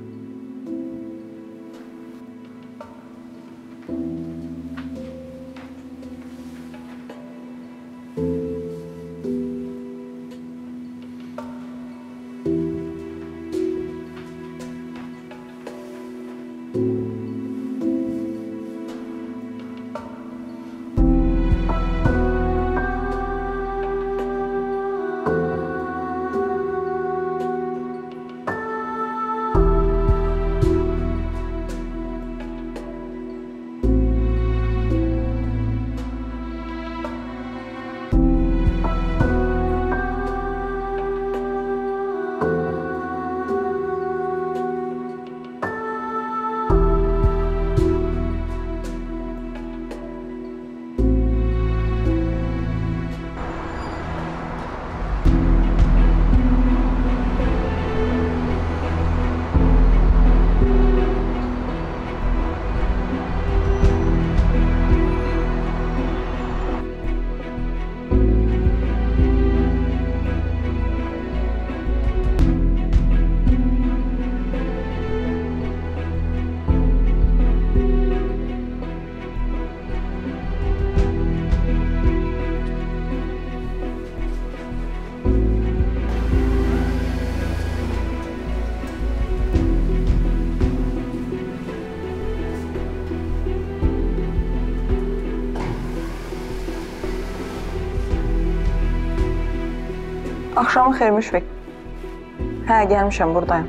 Axşamın xeyir Müşfiq. Hə, gəlmişəm, buradayım.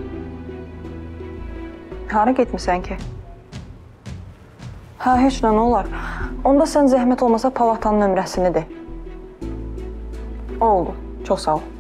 Hara getmisən ki? Hə, heç nə, nə olar? Onda sən zəhmət olmasa palatanın nömrəsini de. Oldu, çox sağ ol.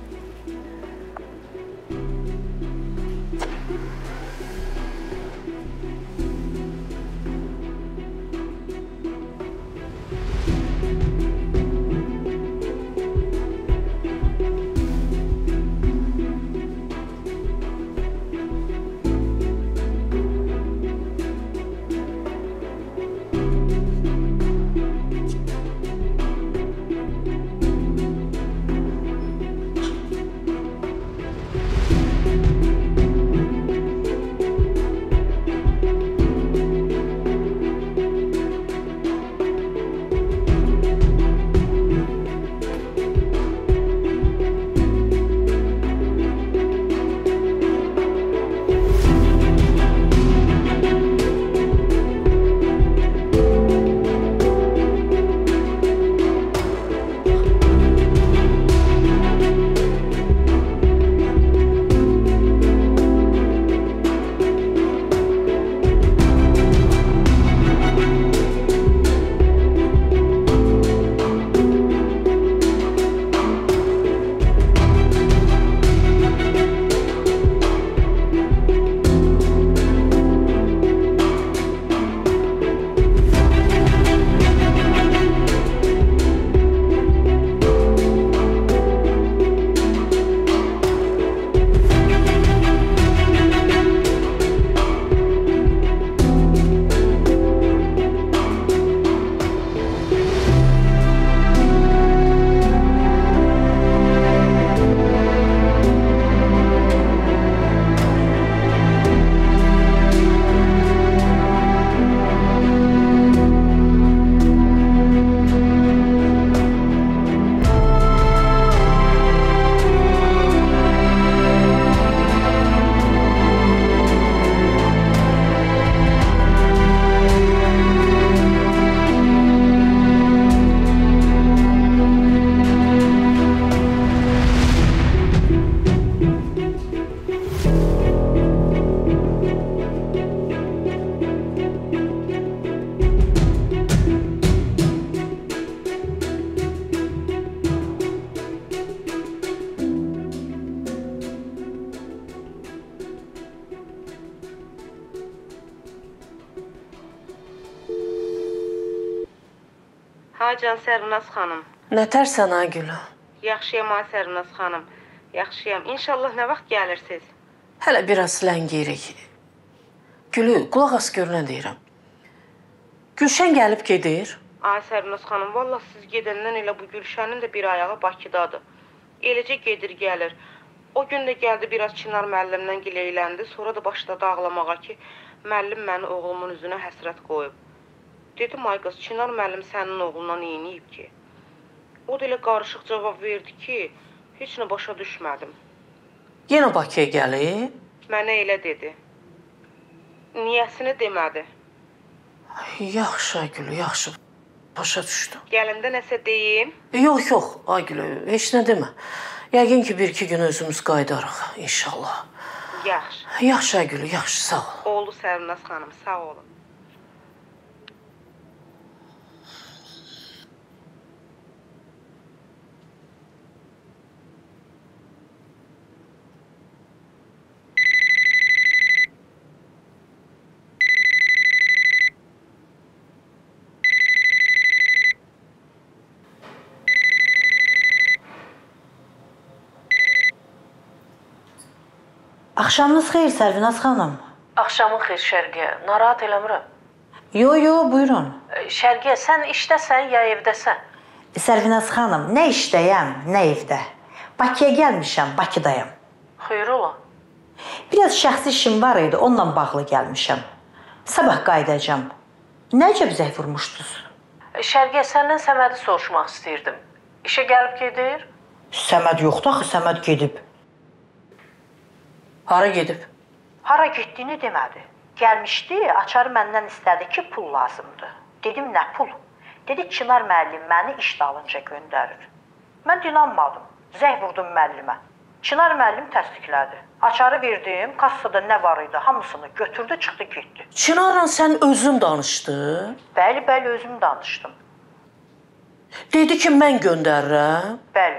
Hacan Sərvinaz xanım. Nətərsən ay Gülü? Yaxşıyam ay Sərvinaz xanım. Yaxşıyam. İnşallah nə vaxt gəlirsiniz? Hələ biraz ləngiyirik. Gülü, qulaq as gör nə deyirəm. Gülşən gəlib gedir. Ay Sərvinaz xanım, valla siz gedəndən elə bu Gülşənin də bir ayağı Bakıdadır. Eləcə gedir gəlir. O gün də gəldi biraz Çınar müəllimdən gileyləndi. Sonra da başladı ağlamağa ki, müəllim məni oğlumun üzünə həsrət qoyub. Dedim, ay qız, Çınar müəllim sənin oğluna neyniyib ki? O da elə qarışıq cavab verdi ki, heç nə başa düşmədim. Yenə Bakıya gəlib? Mənə elə dedi. Niyəsini demədi. Yaxşı, ay Gülü, yaxşı. Başa düşdüm. Gələndə nəsə deyim? Yox, yox, ay Gülü, heç nə demə. Yəqin ki, bir-iki gün özümüz qaydarıq, inşallah. Yaxşı. Yaxşı, ay Gülü, yaxşı, sağ ol. Oldu Sərvinaz xanım, sağ olun. Axşamınız xeyir Sərvinaz xanım. Axşamın xeyir Şərqiyə. Narahat eləmirəm. Yo, yo, buyurun. Şərqiyə, sən işdəsən ya evdəsən? Sərvinaz xanım, nə işdəyəm, nə evdə. Bakıya gəlmişəm, Bakıdayım. Xeyir ola. Biraz şəxsi işim var idi, onunla bağlı gəlmişəm. Sabah qayıdacağım. Nə cəb zəh vurmuşdunuz? Şərqiyə, səndən Səmədi soruşmaq istəyirdim. İşə gəlib gedir? Səməd yoxdur axı, Səməd gedib. Hara gedib? Hara getdiyini demədi. Gəlmişdi, açarı məndən istədi ki, pul lazımdır. Dedim, nə pul? Dedi, Çınar müəllim məni iş dalınca göndərir. Mən inanmadım. Zəng vurdum müəllimə. Çınar müəllim təsdiqlədi. Açarı verdim, kassada nə var idi, hamısını götürdü, çıxdı, getdi. Çınarla sən özün danışdın? Bəli, bəli, özüm danışdım. Dedi ki, mən göndərirəm? Bəli.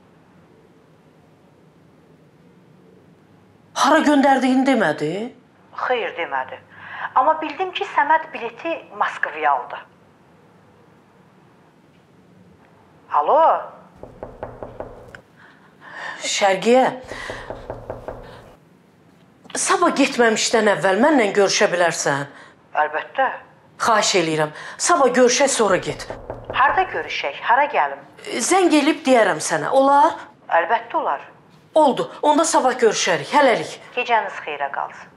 Hara göndərdiyini demədi? Xeyr, demədi. Amma bildim ki, Səməd bileti Moskvaya aldı. Alo? Şərqiyə, sabah getməmişdən əvvəl mənlə görüşə bilərsən? Əlbəttə. Xahiş eləyirəm, sabah görüşək, sonra get. Harada görüşək, hara gəlim? Zəng elib deyərəm sənə, olar? Əlbəttə olar. Oldu, onda sabah görüşərik, hələlik. Gecəniz xeyrə qalsın.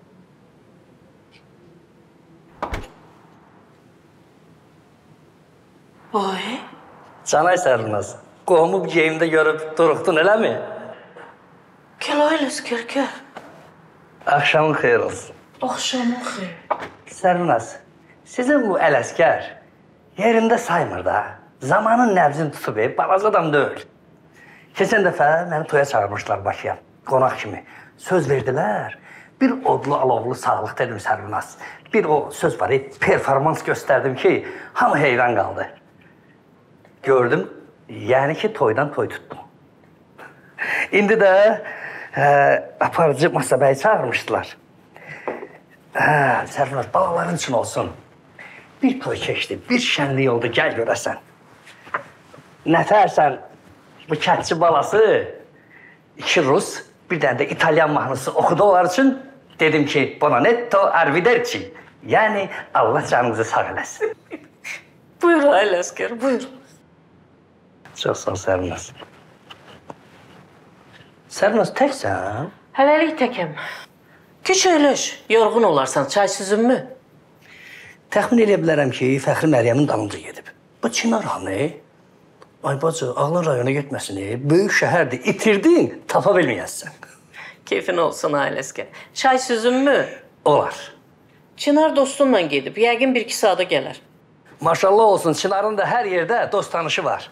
Vay. Canay Sərvinaz, qohumu bu geyimdə görüb duruqdun, eləmi? Gəl ailəs, gəl, gəl. Axşamın xeyir olsun. Axşamın xeyir. Sərvinaz, sizin bu Ələsgər yerində saymır da. Zamanın nəbzini tutub, balaca adam deyil. Keçən dəfə məni toya çağırmışlar Bakıya, qonaq kimi. Söz verdilər, bir odlu alovlu sağlıq dedim Sərvinaz. Bir o söz var, performans göstərdim ki, hamı heyran qaldı. Gördüm, yəni ki, toydan toy tutdum. İndi də e, aparıcı Masabəyi çağırmışdılar. Hə, Sərvinaz, balaların üçün olsun. Bir toy keçdi, bir şənlik oldu, gəl görəsən. Nətərsən, bu kətçi balası, iki Rus, bir dənə də İtalyan mahnısı oxudu onlar üçün. Dedim ki, Bonanetto arrivederci. Yəni, Allah canınızı sağ eləsin. Buyur, Ələsgər, buyur. Çox sağ ol, Sərvinaz. Sərvinaz, təksən? Hələlik təkəm. Keç öyləş, yorğun olarsan, çay süzünmü? Təxmin eləyə bilərəm ki, Fəxri Məryəmin dalınca gedib. Bu Çınar hanı? Ay bacı, Ağlar rayona getməsini, böyük şəhərdir, itirdin, tapa bilməyəsən. Keyfin olsun, Ələsgər. Çay süzünmü? Olar. Çınar dostunla gedib, yəqin bir-iki saata gələr. Maşallah olsun, Çınarın da hər yerdə dost tanışı var.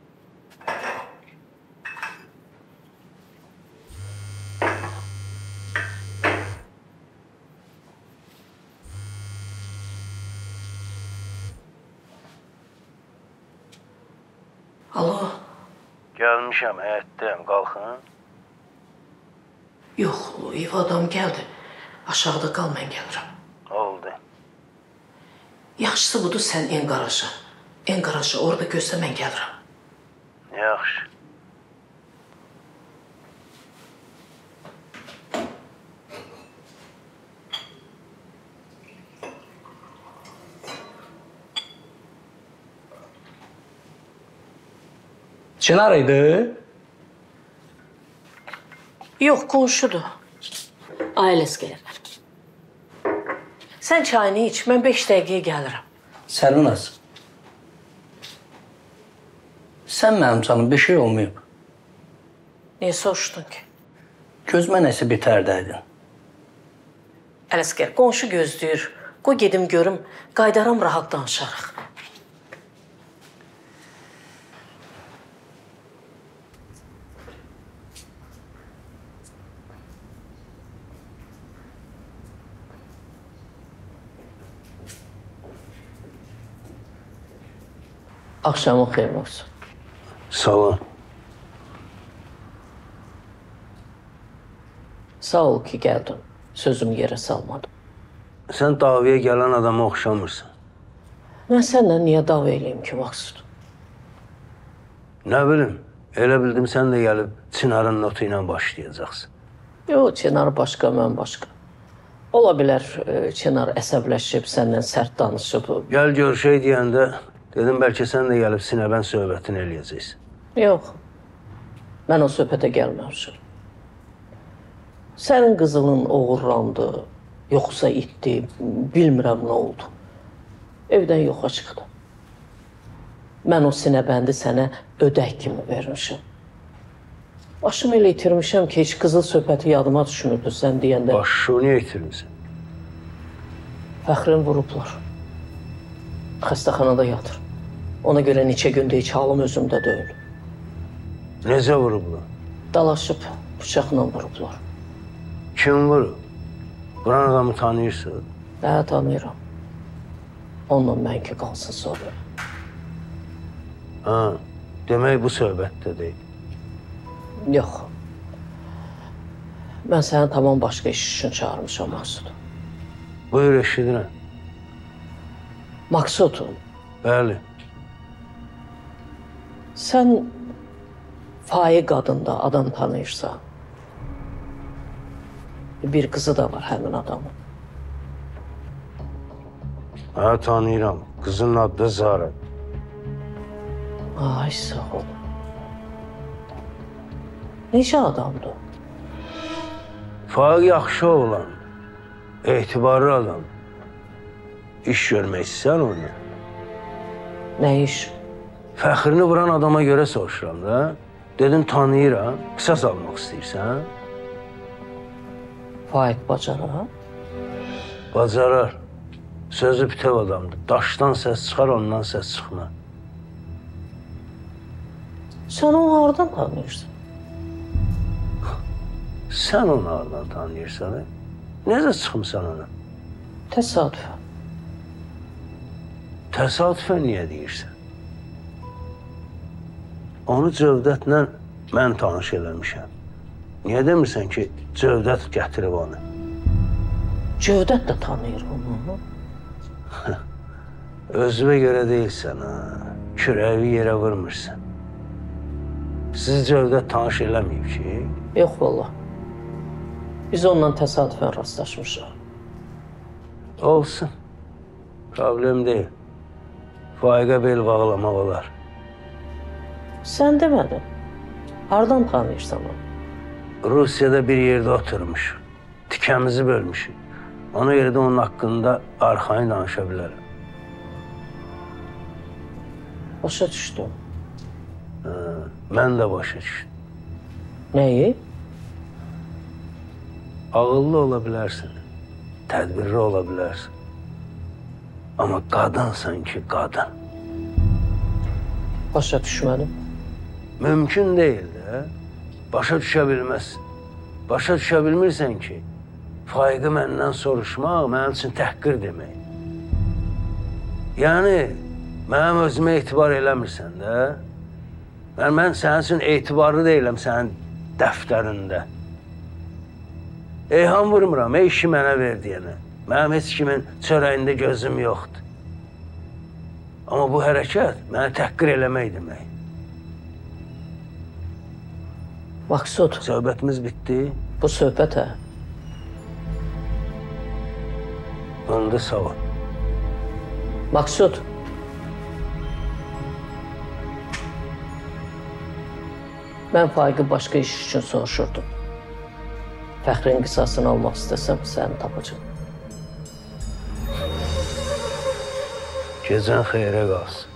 Alo. Gəlmişəm, həyətdəyəm, qalxın. Yox, ev adam gəldi. Aşağıda qal, mən gəlirəm. Oldu. Yaxşısı budur, sən en qaraja. En qaraja, orada gözlə, mən gəlirəm. Yaxşı. Çınar idi? Yox, qonşudur. Ailəsi gəlir. Sən çayını iç, mən beş dəqiqəyə gəlirəm. Sərvinaz, sən mənim canım bir şey olmayıb. Niyə soruşdun ki? Gözmə nəsə bitərdəydin. Ələsgər, qonşu gözləyir. Qoy gedim görüm, qaydaram, rahat danışarıq. Axşamın xeyir olsun. Sağ ol. Sağ ol ki, gəldin. Sözümü yerə salmadım. Sən davaya gələn adama oxşamırsan. Mən səndən niyə dava eləyim ki, Maksud? Nə bilim, elə bildim sən də gəlib Çınarın notu ilə başlayacaqsın. Yox, Çınar başqa, mən başqa. Ola bilər, Çınar əsəbləşib, səndən sərt danışıb. Gəl görüşək deyəndə, dedim bəlkə sən də gəlib sinəbən söhbətini eləyəcəksin. Yox, mən o söhbətə gəlməmişim. Sənin qızının oğurlandı, yoxsa itdi, bilmirəm nə oldu. Evdən yoxa çıxdı. Mən o sinəbəndi sənə ödək kimi vermişim. Başımı elə itirmişəm ki, heç qızıl söhbəti yadıma düşmürdü sən deyəndə. Başı niyə itirmişsən? Fəxrini vurublar. Xəstəxanada yatır. Ona görə neçə gündə heç halım özümdə deyil. Necə vurublar? Dalaşıb bıçaqla vurublar. Kim vurub? Buran adamı tanıyırsın? Hə, tanıyıram. Onunla mənki qalsın sonra. Ha, demək bu söhbətdə deyil. Yox. Mən səni tamam başqa iş üçün çağırmışam, Maksud. Buyur, eşidirəm. Maksud. Bəli. Sən Faik adında adam tanıyırsan. Bir qızı da var həmin adamın. Ha, tanıyıram. Qızın adı da Zara. Ay, sağ ol. Necə adamdır? Faik yaxşı oğlan. Etibarlı adam. İş görmək istəyirsən onu. Nə iş? Fəxrini vuran adama görə soruşuram da. Dedim tanıyıram. Qisas almaq istəyirsən? Faik bacarar? Bacarar. Sözü bütöv adamdır. Daşdan səs çıxar, ondan səs çıxmaz. Sən onu hardan tanıyırsan? Sən onu hardan tanıyırsan? He? Necə çıxmısan ona? Təsadüfən. Təsadüfən niyə deyirsən? Onu Cövdətlə mən tanış eləmişəm. Niyə demirsən ki, Cövdət gətirib onu? Cövdət də tanıyır onu. Özünə görə deyilsən, ha. Kürəvi yerə vurmursan. Siz Cövdət tanış eləməyib ki? Yox, valla. Biz onunla təsadüfən rastlaşmışıq. Olsun. Problem deyil. Faiqə bel bağlamaq olar. Sən demədin. Hardan tanıyırsan onu? Rusiyada bir yerdə oturmuş. Tikəmizi bölmüşük. Ona görə də onun haqqında arxayın danışa bilərəm. Başa düşdüm. Hə, mən də başa düşdüm. Nəyi? Ağıllı ola bilərsən. Tədbirli ola bilərsən. Amma qadınsan ki, qadın. Başa düşmədim. Mümkün deyil də. Başa düşə bilməzsin. Başa düşə bilmirsən ki, Faiqi məndən soruşmaq mənim üçün təhqir demək. Yəni, mənim özümə etibar eləmirsən də. Mən, mən sənin üçün etibarlı deyiləm sənin dəftərində. Eyham vurmuram, ey işi mənə ver deyənə. Mənim heç kimin çörəyində gözüm yoxdur. Amma bu hərəkət mənə təhqir eləmək demək. Maksud. Söhbətimiz bitdi. Bu söhbət hə. Onda sağ ol. Maksud. Mən Faiqi başqa iş üçün soruşurdum. Fəxrin qisasını almaq istəsəm, səni tapacam. Gecən xeyrə qalsın.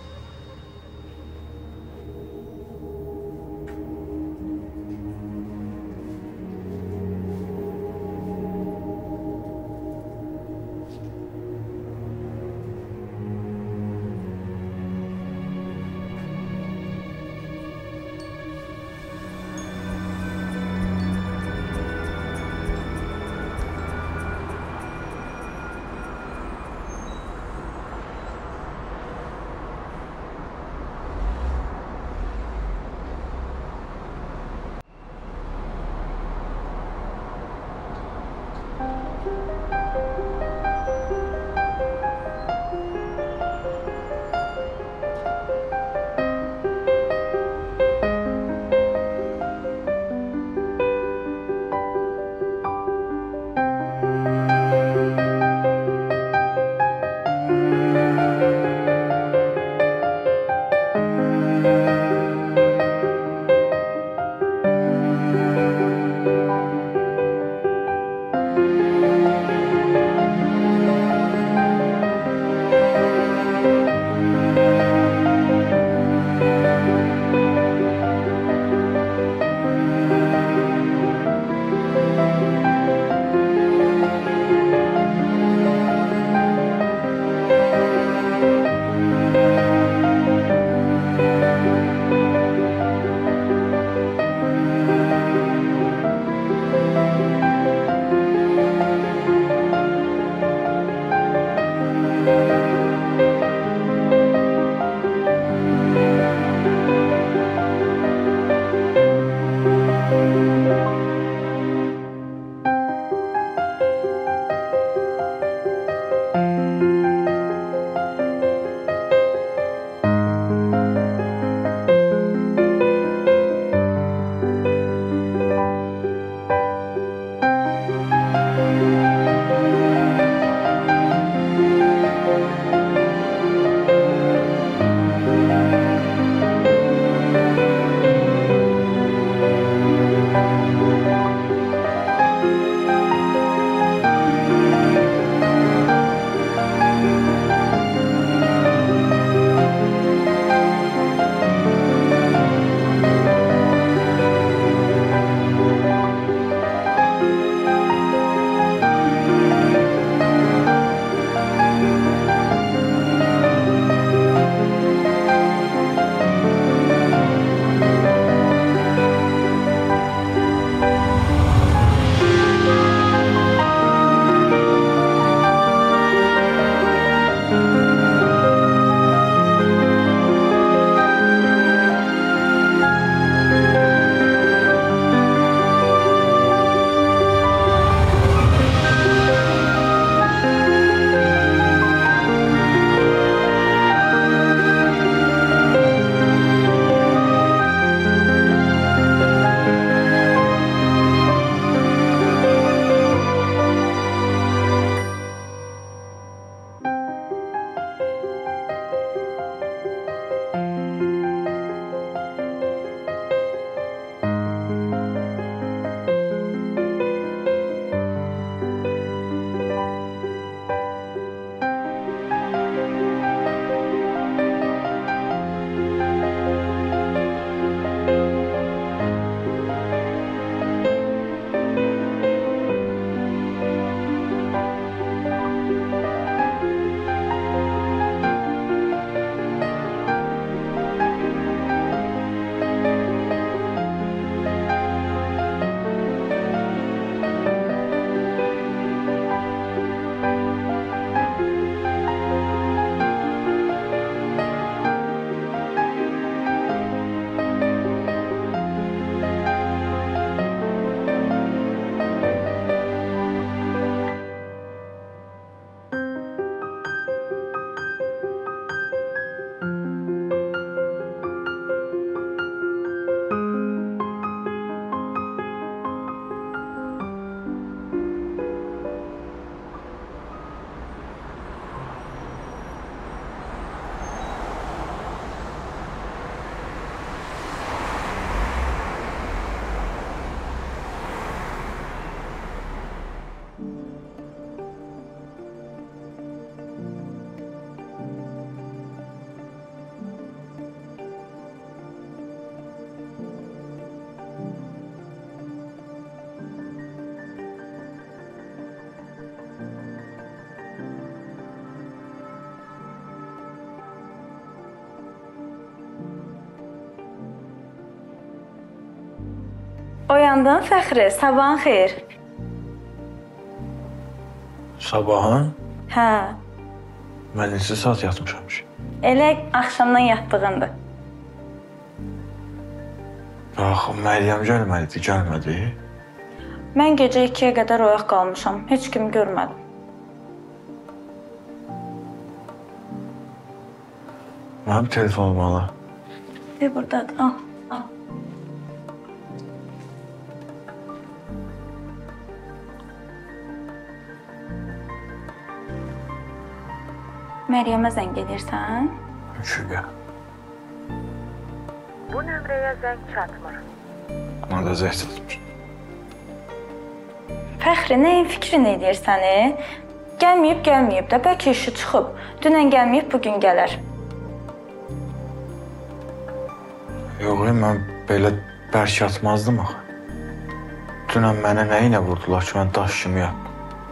Oyandın Fəxri, sabahın xeyir. Sabahın? Hə, Mən neçə saat yatmışam ki? elə axşamdan yatdığındır. Bax, Məryəm gəlməlidir, gəlmədi. Mən gecə ikiyə qədər oyaq qalmışam, heç kimi görmədim. Mənim telefonum ala. Bir buradadır, al, al. Məryəmə zəng edirsən? Şükür. Bu nömrəyə zəng çatmır. Orada zəng çatmır. Fəxri, nəyin fikrini edirsən? E? Gəlməyib, gəlməyib də, bəlkə işi çıxıb. Dünən gəlməyib, bugün gələr. Yox, mən belə bərk yatmazdım axı. Dünən mənə nə ilə vurdular ki, mən daş kimi yatdım.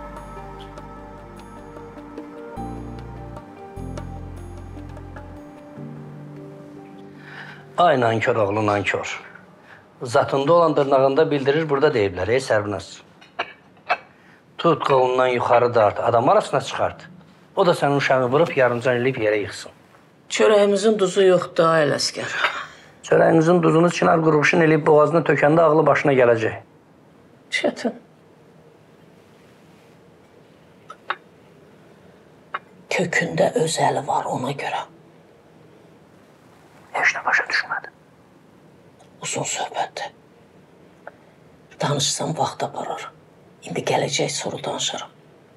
Ay nankör oğlu nankör. Zatında olan dırnağında bildirir, burada deyiblər, ey Sərvinaz. Tut qolundan yuxarı dart, adam arasına çıxart. O da sənin uşağını vurub, yarımcan eləyib yerə yıxsın. Çörəyimizin duzu yoxdur, ay Ələsgər. Çörəyinizin duzunu çınar qurğuşun eləyib boğazına tökəndə ağlı başına gələcək. Çətin. Kökündə öz əli var ona görə. Heç nə başa düşmədi. Uzun söhbətdir. Danışsam vaxt aparar. İndi gələcək soru danışarım.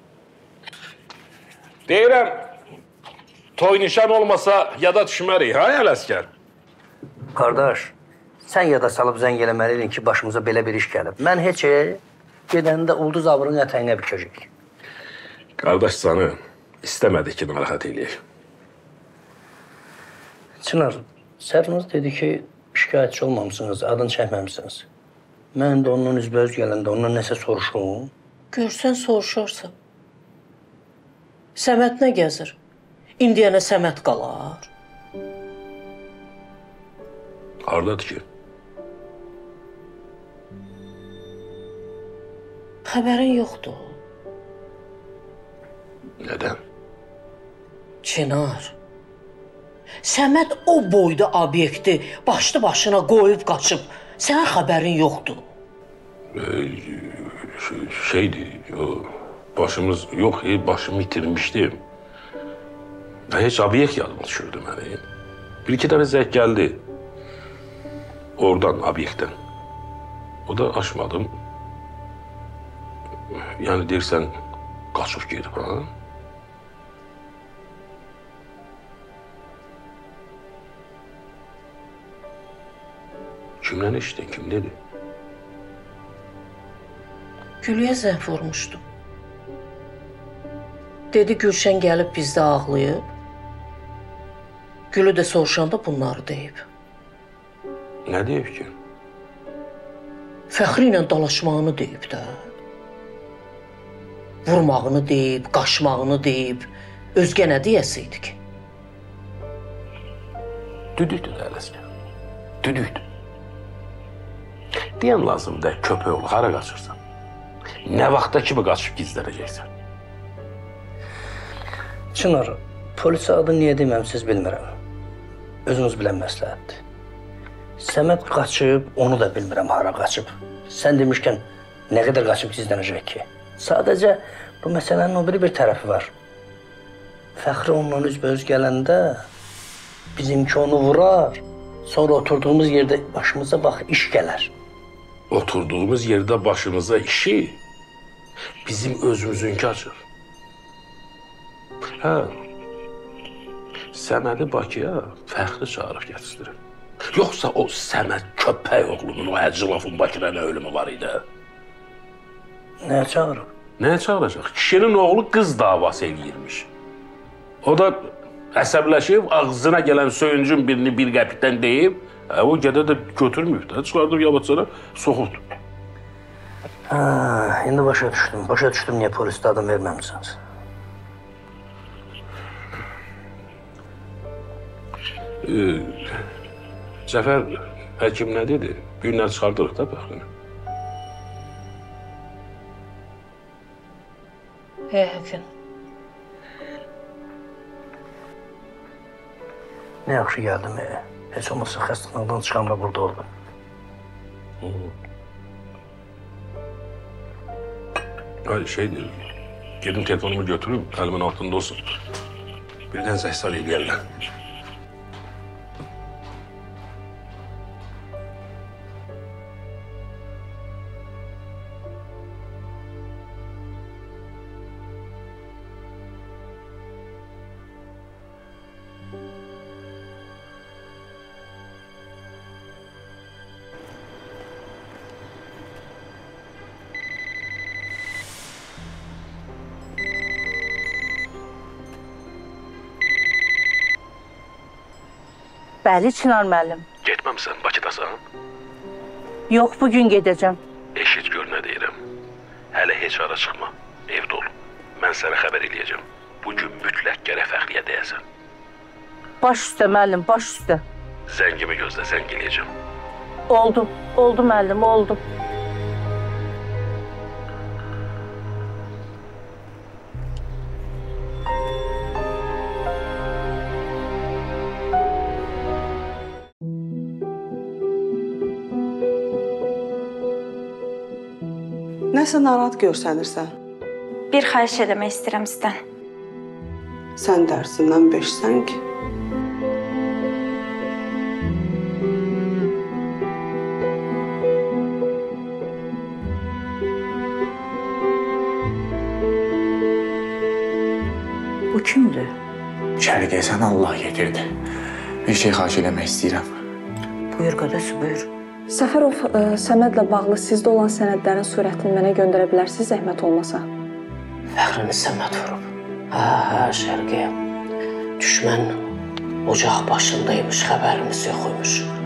Deyirəm, toy nişan olmasa yada düşmərik, ha Ələsgər? Qardaş, sən yada salıb zəng eləməliydin ki, başımıza belə bir iş gəlib. Mən heç gedəndə ulduz avırın ətəyinə bükəcək. Qardaş sanı istəmədi ki, narahat eləyək. Çınar, Sərvinaz dedi ki, şikayətçi olmamışsınız, adını çəkməmişsiniz. Mən də onun üzbəüz gələndə ondan nəsə soruşum. Görsən soruşarsan. Səmət nə gəzir? İndiyənə Səmət qalar. Hardadır ki? Xəbərin yoxdur. Nədən? Çınar. Səmət o boyda obyekti başlı başına qoyub qaçıb. Sənin xəbərin yoxdur. Ee, şeydi, o, başımız yox, başımı itirmişdim. Heç obyekt yadıma düşürdü məni. Bir iki dəfə zəng gəldi. Oradan, obyektdən. O da açmadım. Yəni deyirsən, qaçıb gedib, ha? Kimlə eşitdin, kim dedi? Gülüyə zəng vurmuşdum. Dedi Gülşən gəlib bizdə ağlayıb. Gülü də soruşanda bunları deyib. Nə deyib ki? Fəxri ilə dalaşmağını deyib də. Vurmağını deyib, qaçmağını deyib. Özgə nə deyəsiydi ki? Düdükdür də Ələsgər. Düdükdür. Deyən lazımdır, köpək ol, hara qaçırsan? Nə vaxta kimi qaçıb gizlənəcəksən? Çınar, polisə adı niyə deməmsiz bilmirəm. Özünüz bilən məsləhətdir. Səmət qaçıb, onu da bilmirəm hara qaçıb. Sən demişkən, nə qədər qaçıb gizlənəcək ki? Sadəcə bu məsələnin o biri bir tərəfi var. Fəxri onunla üzbəüz gələndə bizimki onu vurar, sonra oturduğumuz yerdə başımıza bax, iş gələr. Oturduğumuz yerdə başımıza işi bizim özümüzünki açır. Hə, Səmədi Bakıya Fəxri çağırıb gətirdirir. Yoxsa o Səməd köpək oğlunun, o Həcilafın Bakıda nə ölümü var idi? Nəyə çağırıb? Nəyə çağıracaq? Kişinin oğlu qız davası eləyirmiş. O da əsəbləşib, ağzına gələn söyüncün birini bir qəpikdən deyib, o gədə də götürmüyor da, çıxardıb yavaşcara soxuldu. Ha, indi başa düşdüm. Başa düşdüm niyə polisdə adam verməmisiniz. Ee, Cəfər həkim nə dedi? Günlər çıxardırıq da Fəxrini. Yəqin. Nə yaxşı gəldim, e. Heç olmazsa xəstəxanadan çıxanda burada oldum. Hayır şeydir, gedim telefonumu götürüp elimin altında olsun. Birden zəhsar eləyərlər. Bəli, Çınar müəllim. Getməmsən, Bakıdasan? Yox, bugün gedəcəm. Eşit gör nə deyirəm. Hələ heç ara çıxma, evdə ol. Mən sənə xəbər eləyəcəm. Bugün mütləq gərək Fəxriyə deyəsən. Baş üstə müəllim, baş üstə. Zəngimi gözlə, zəng eləyəcəm. Oldu, oldu müəllim, oldu. Nəsə narahat görsənirsən? Bir xahiş eləmək istəyirəm sizdən. Sən dərsindən beşsən ki. Bu kimdir? İçəri gəlsən Allah yetirdi. Bir şey xahiş eləmək istəyirəm. Buyur qardaş, buyur. Səfərov, ə, Səmədlə bağlı sizdə olan sənədlərin surətini mənə göndərə bilərsiniz, zəhmət olmasa. Fəxrini Səməd vurub. Hə, hə, Şərqiyə. Düşmən ocaq başındaymış, xəbərimiz yox imiş.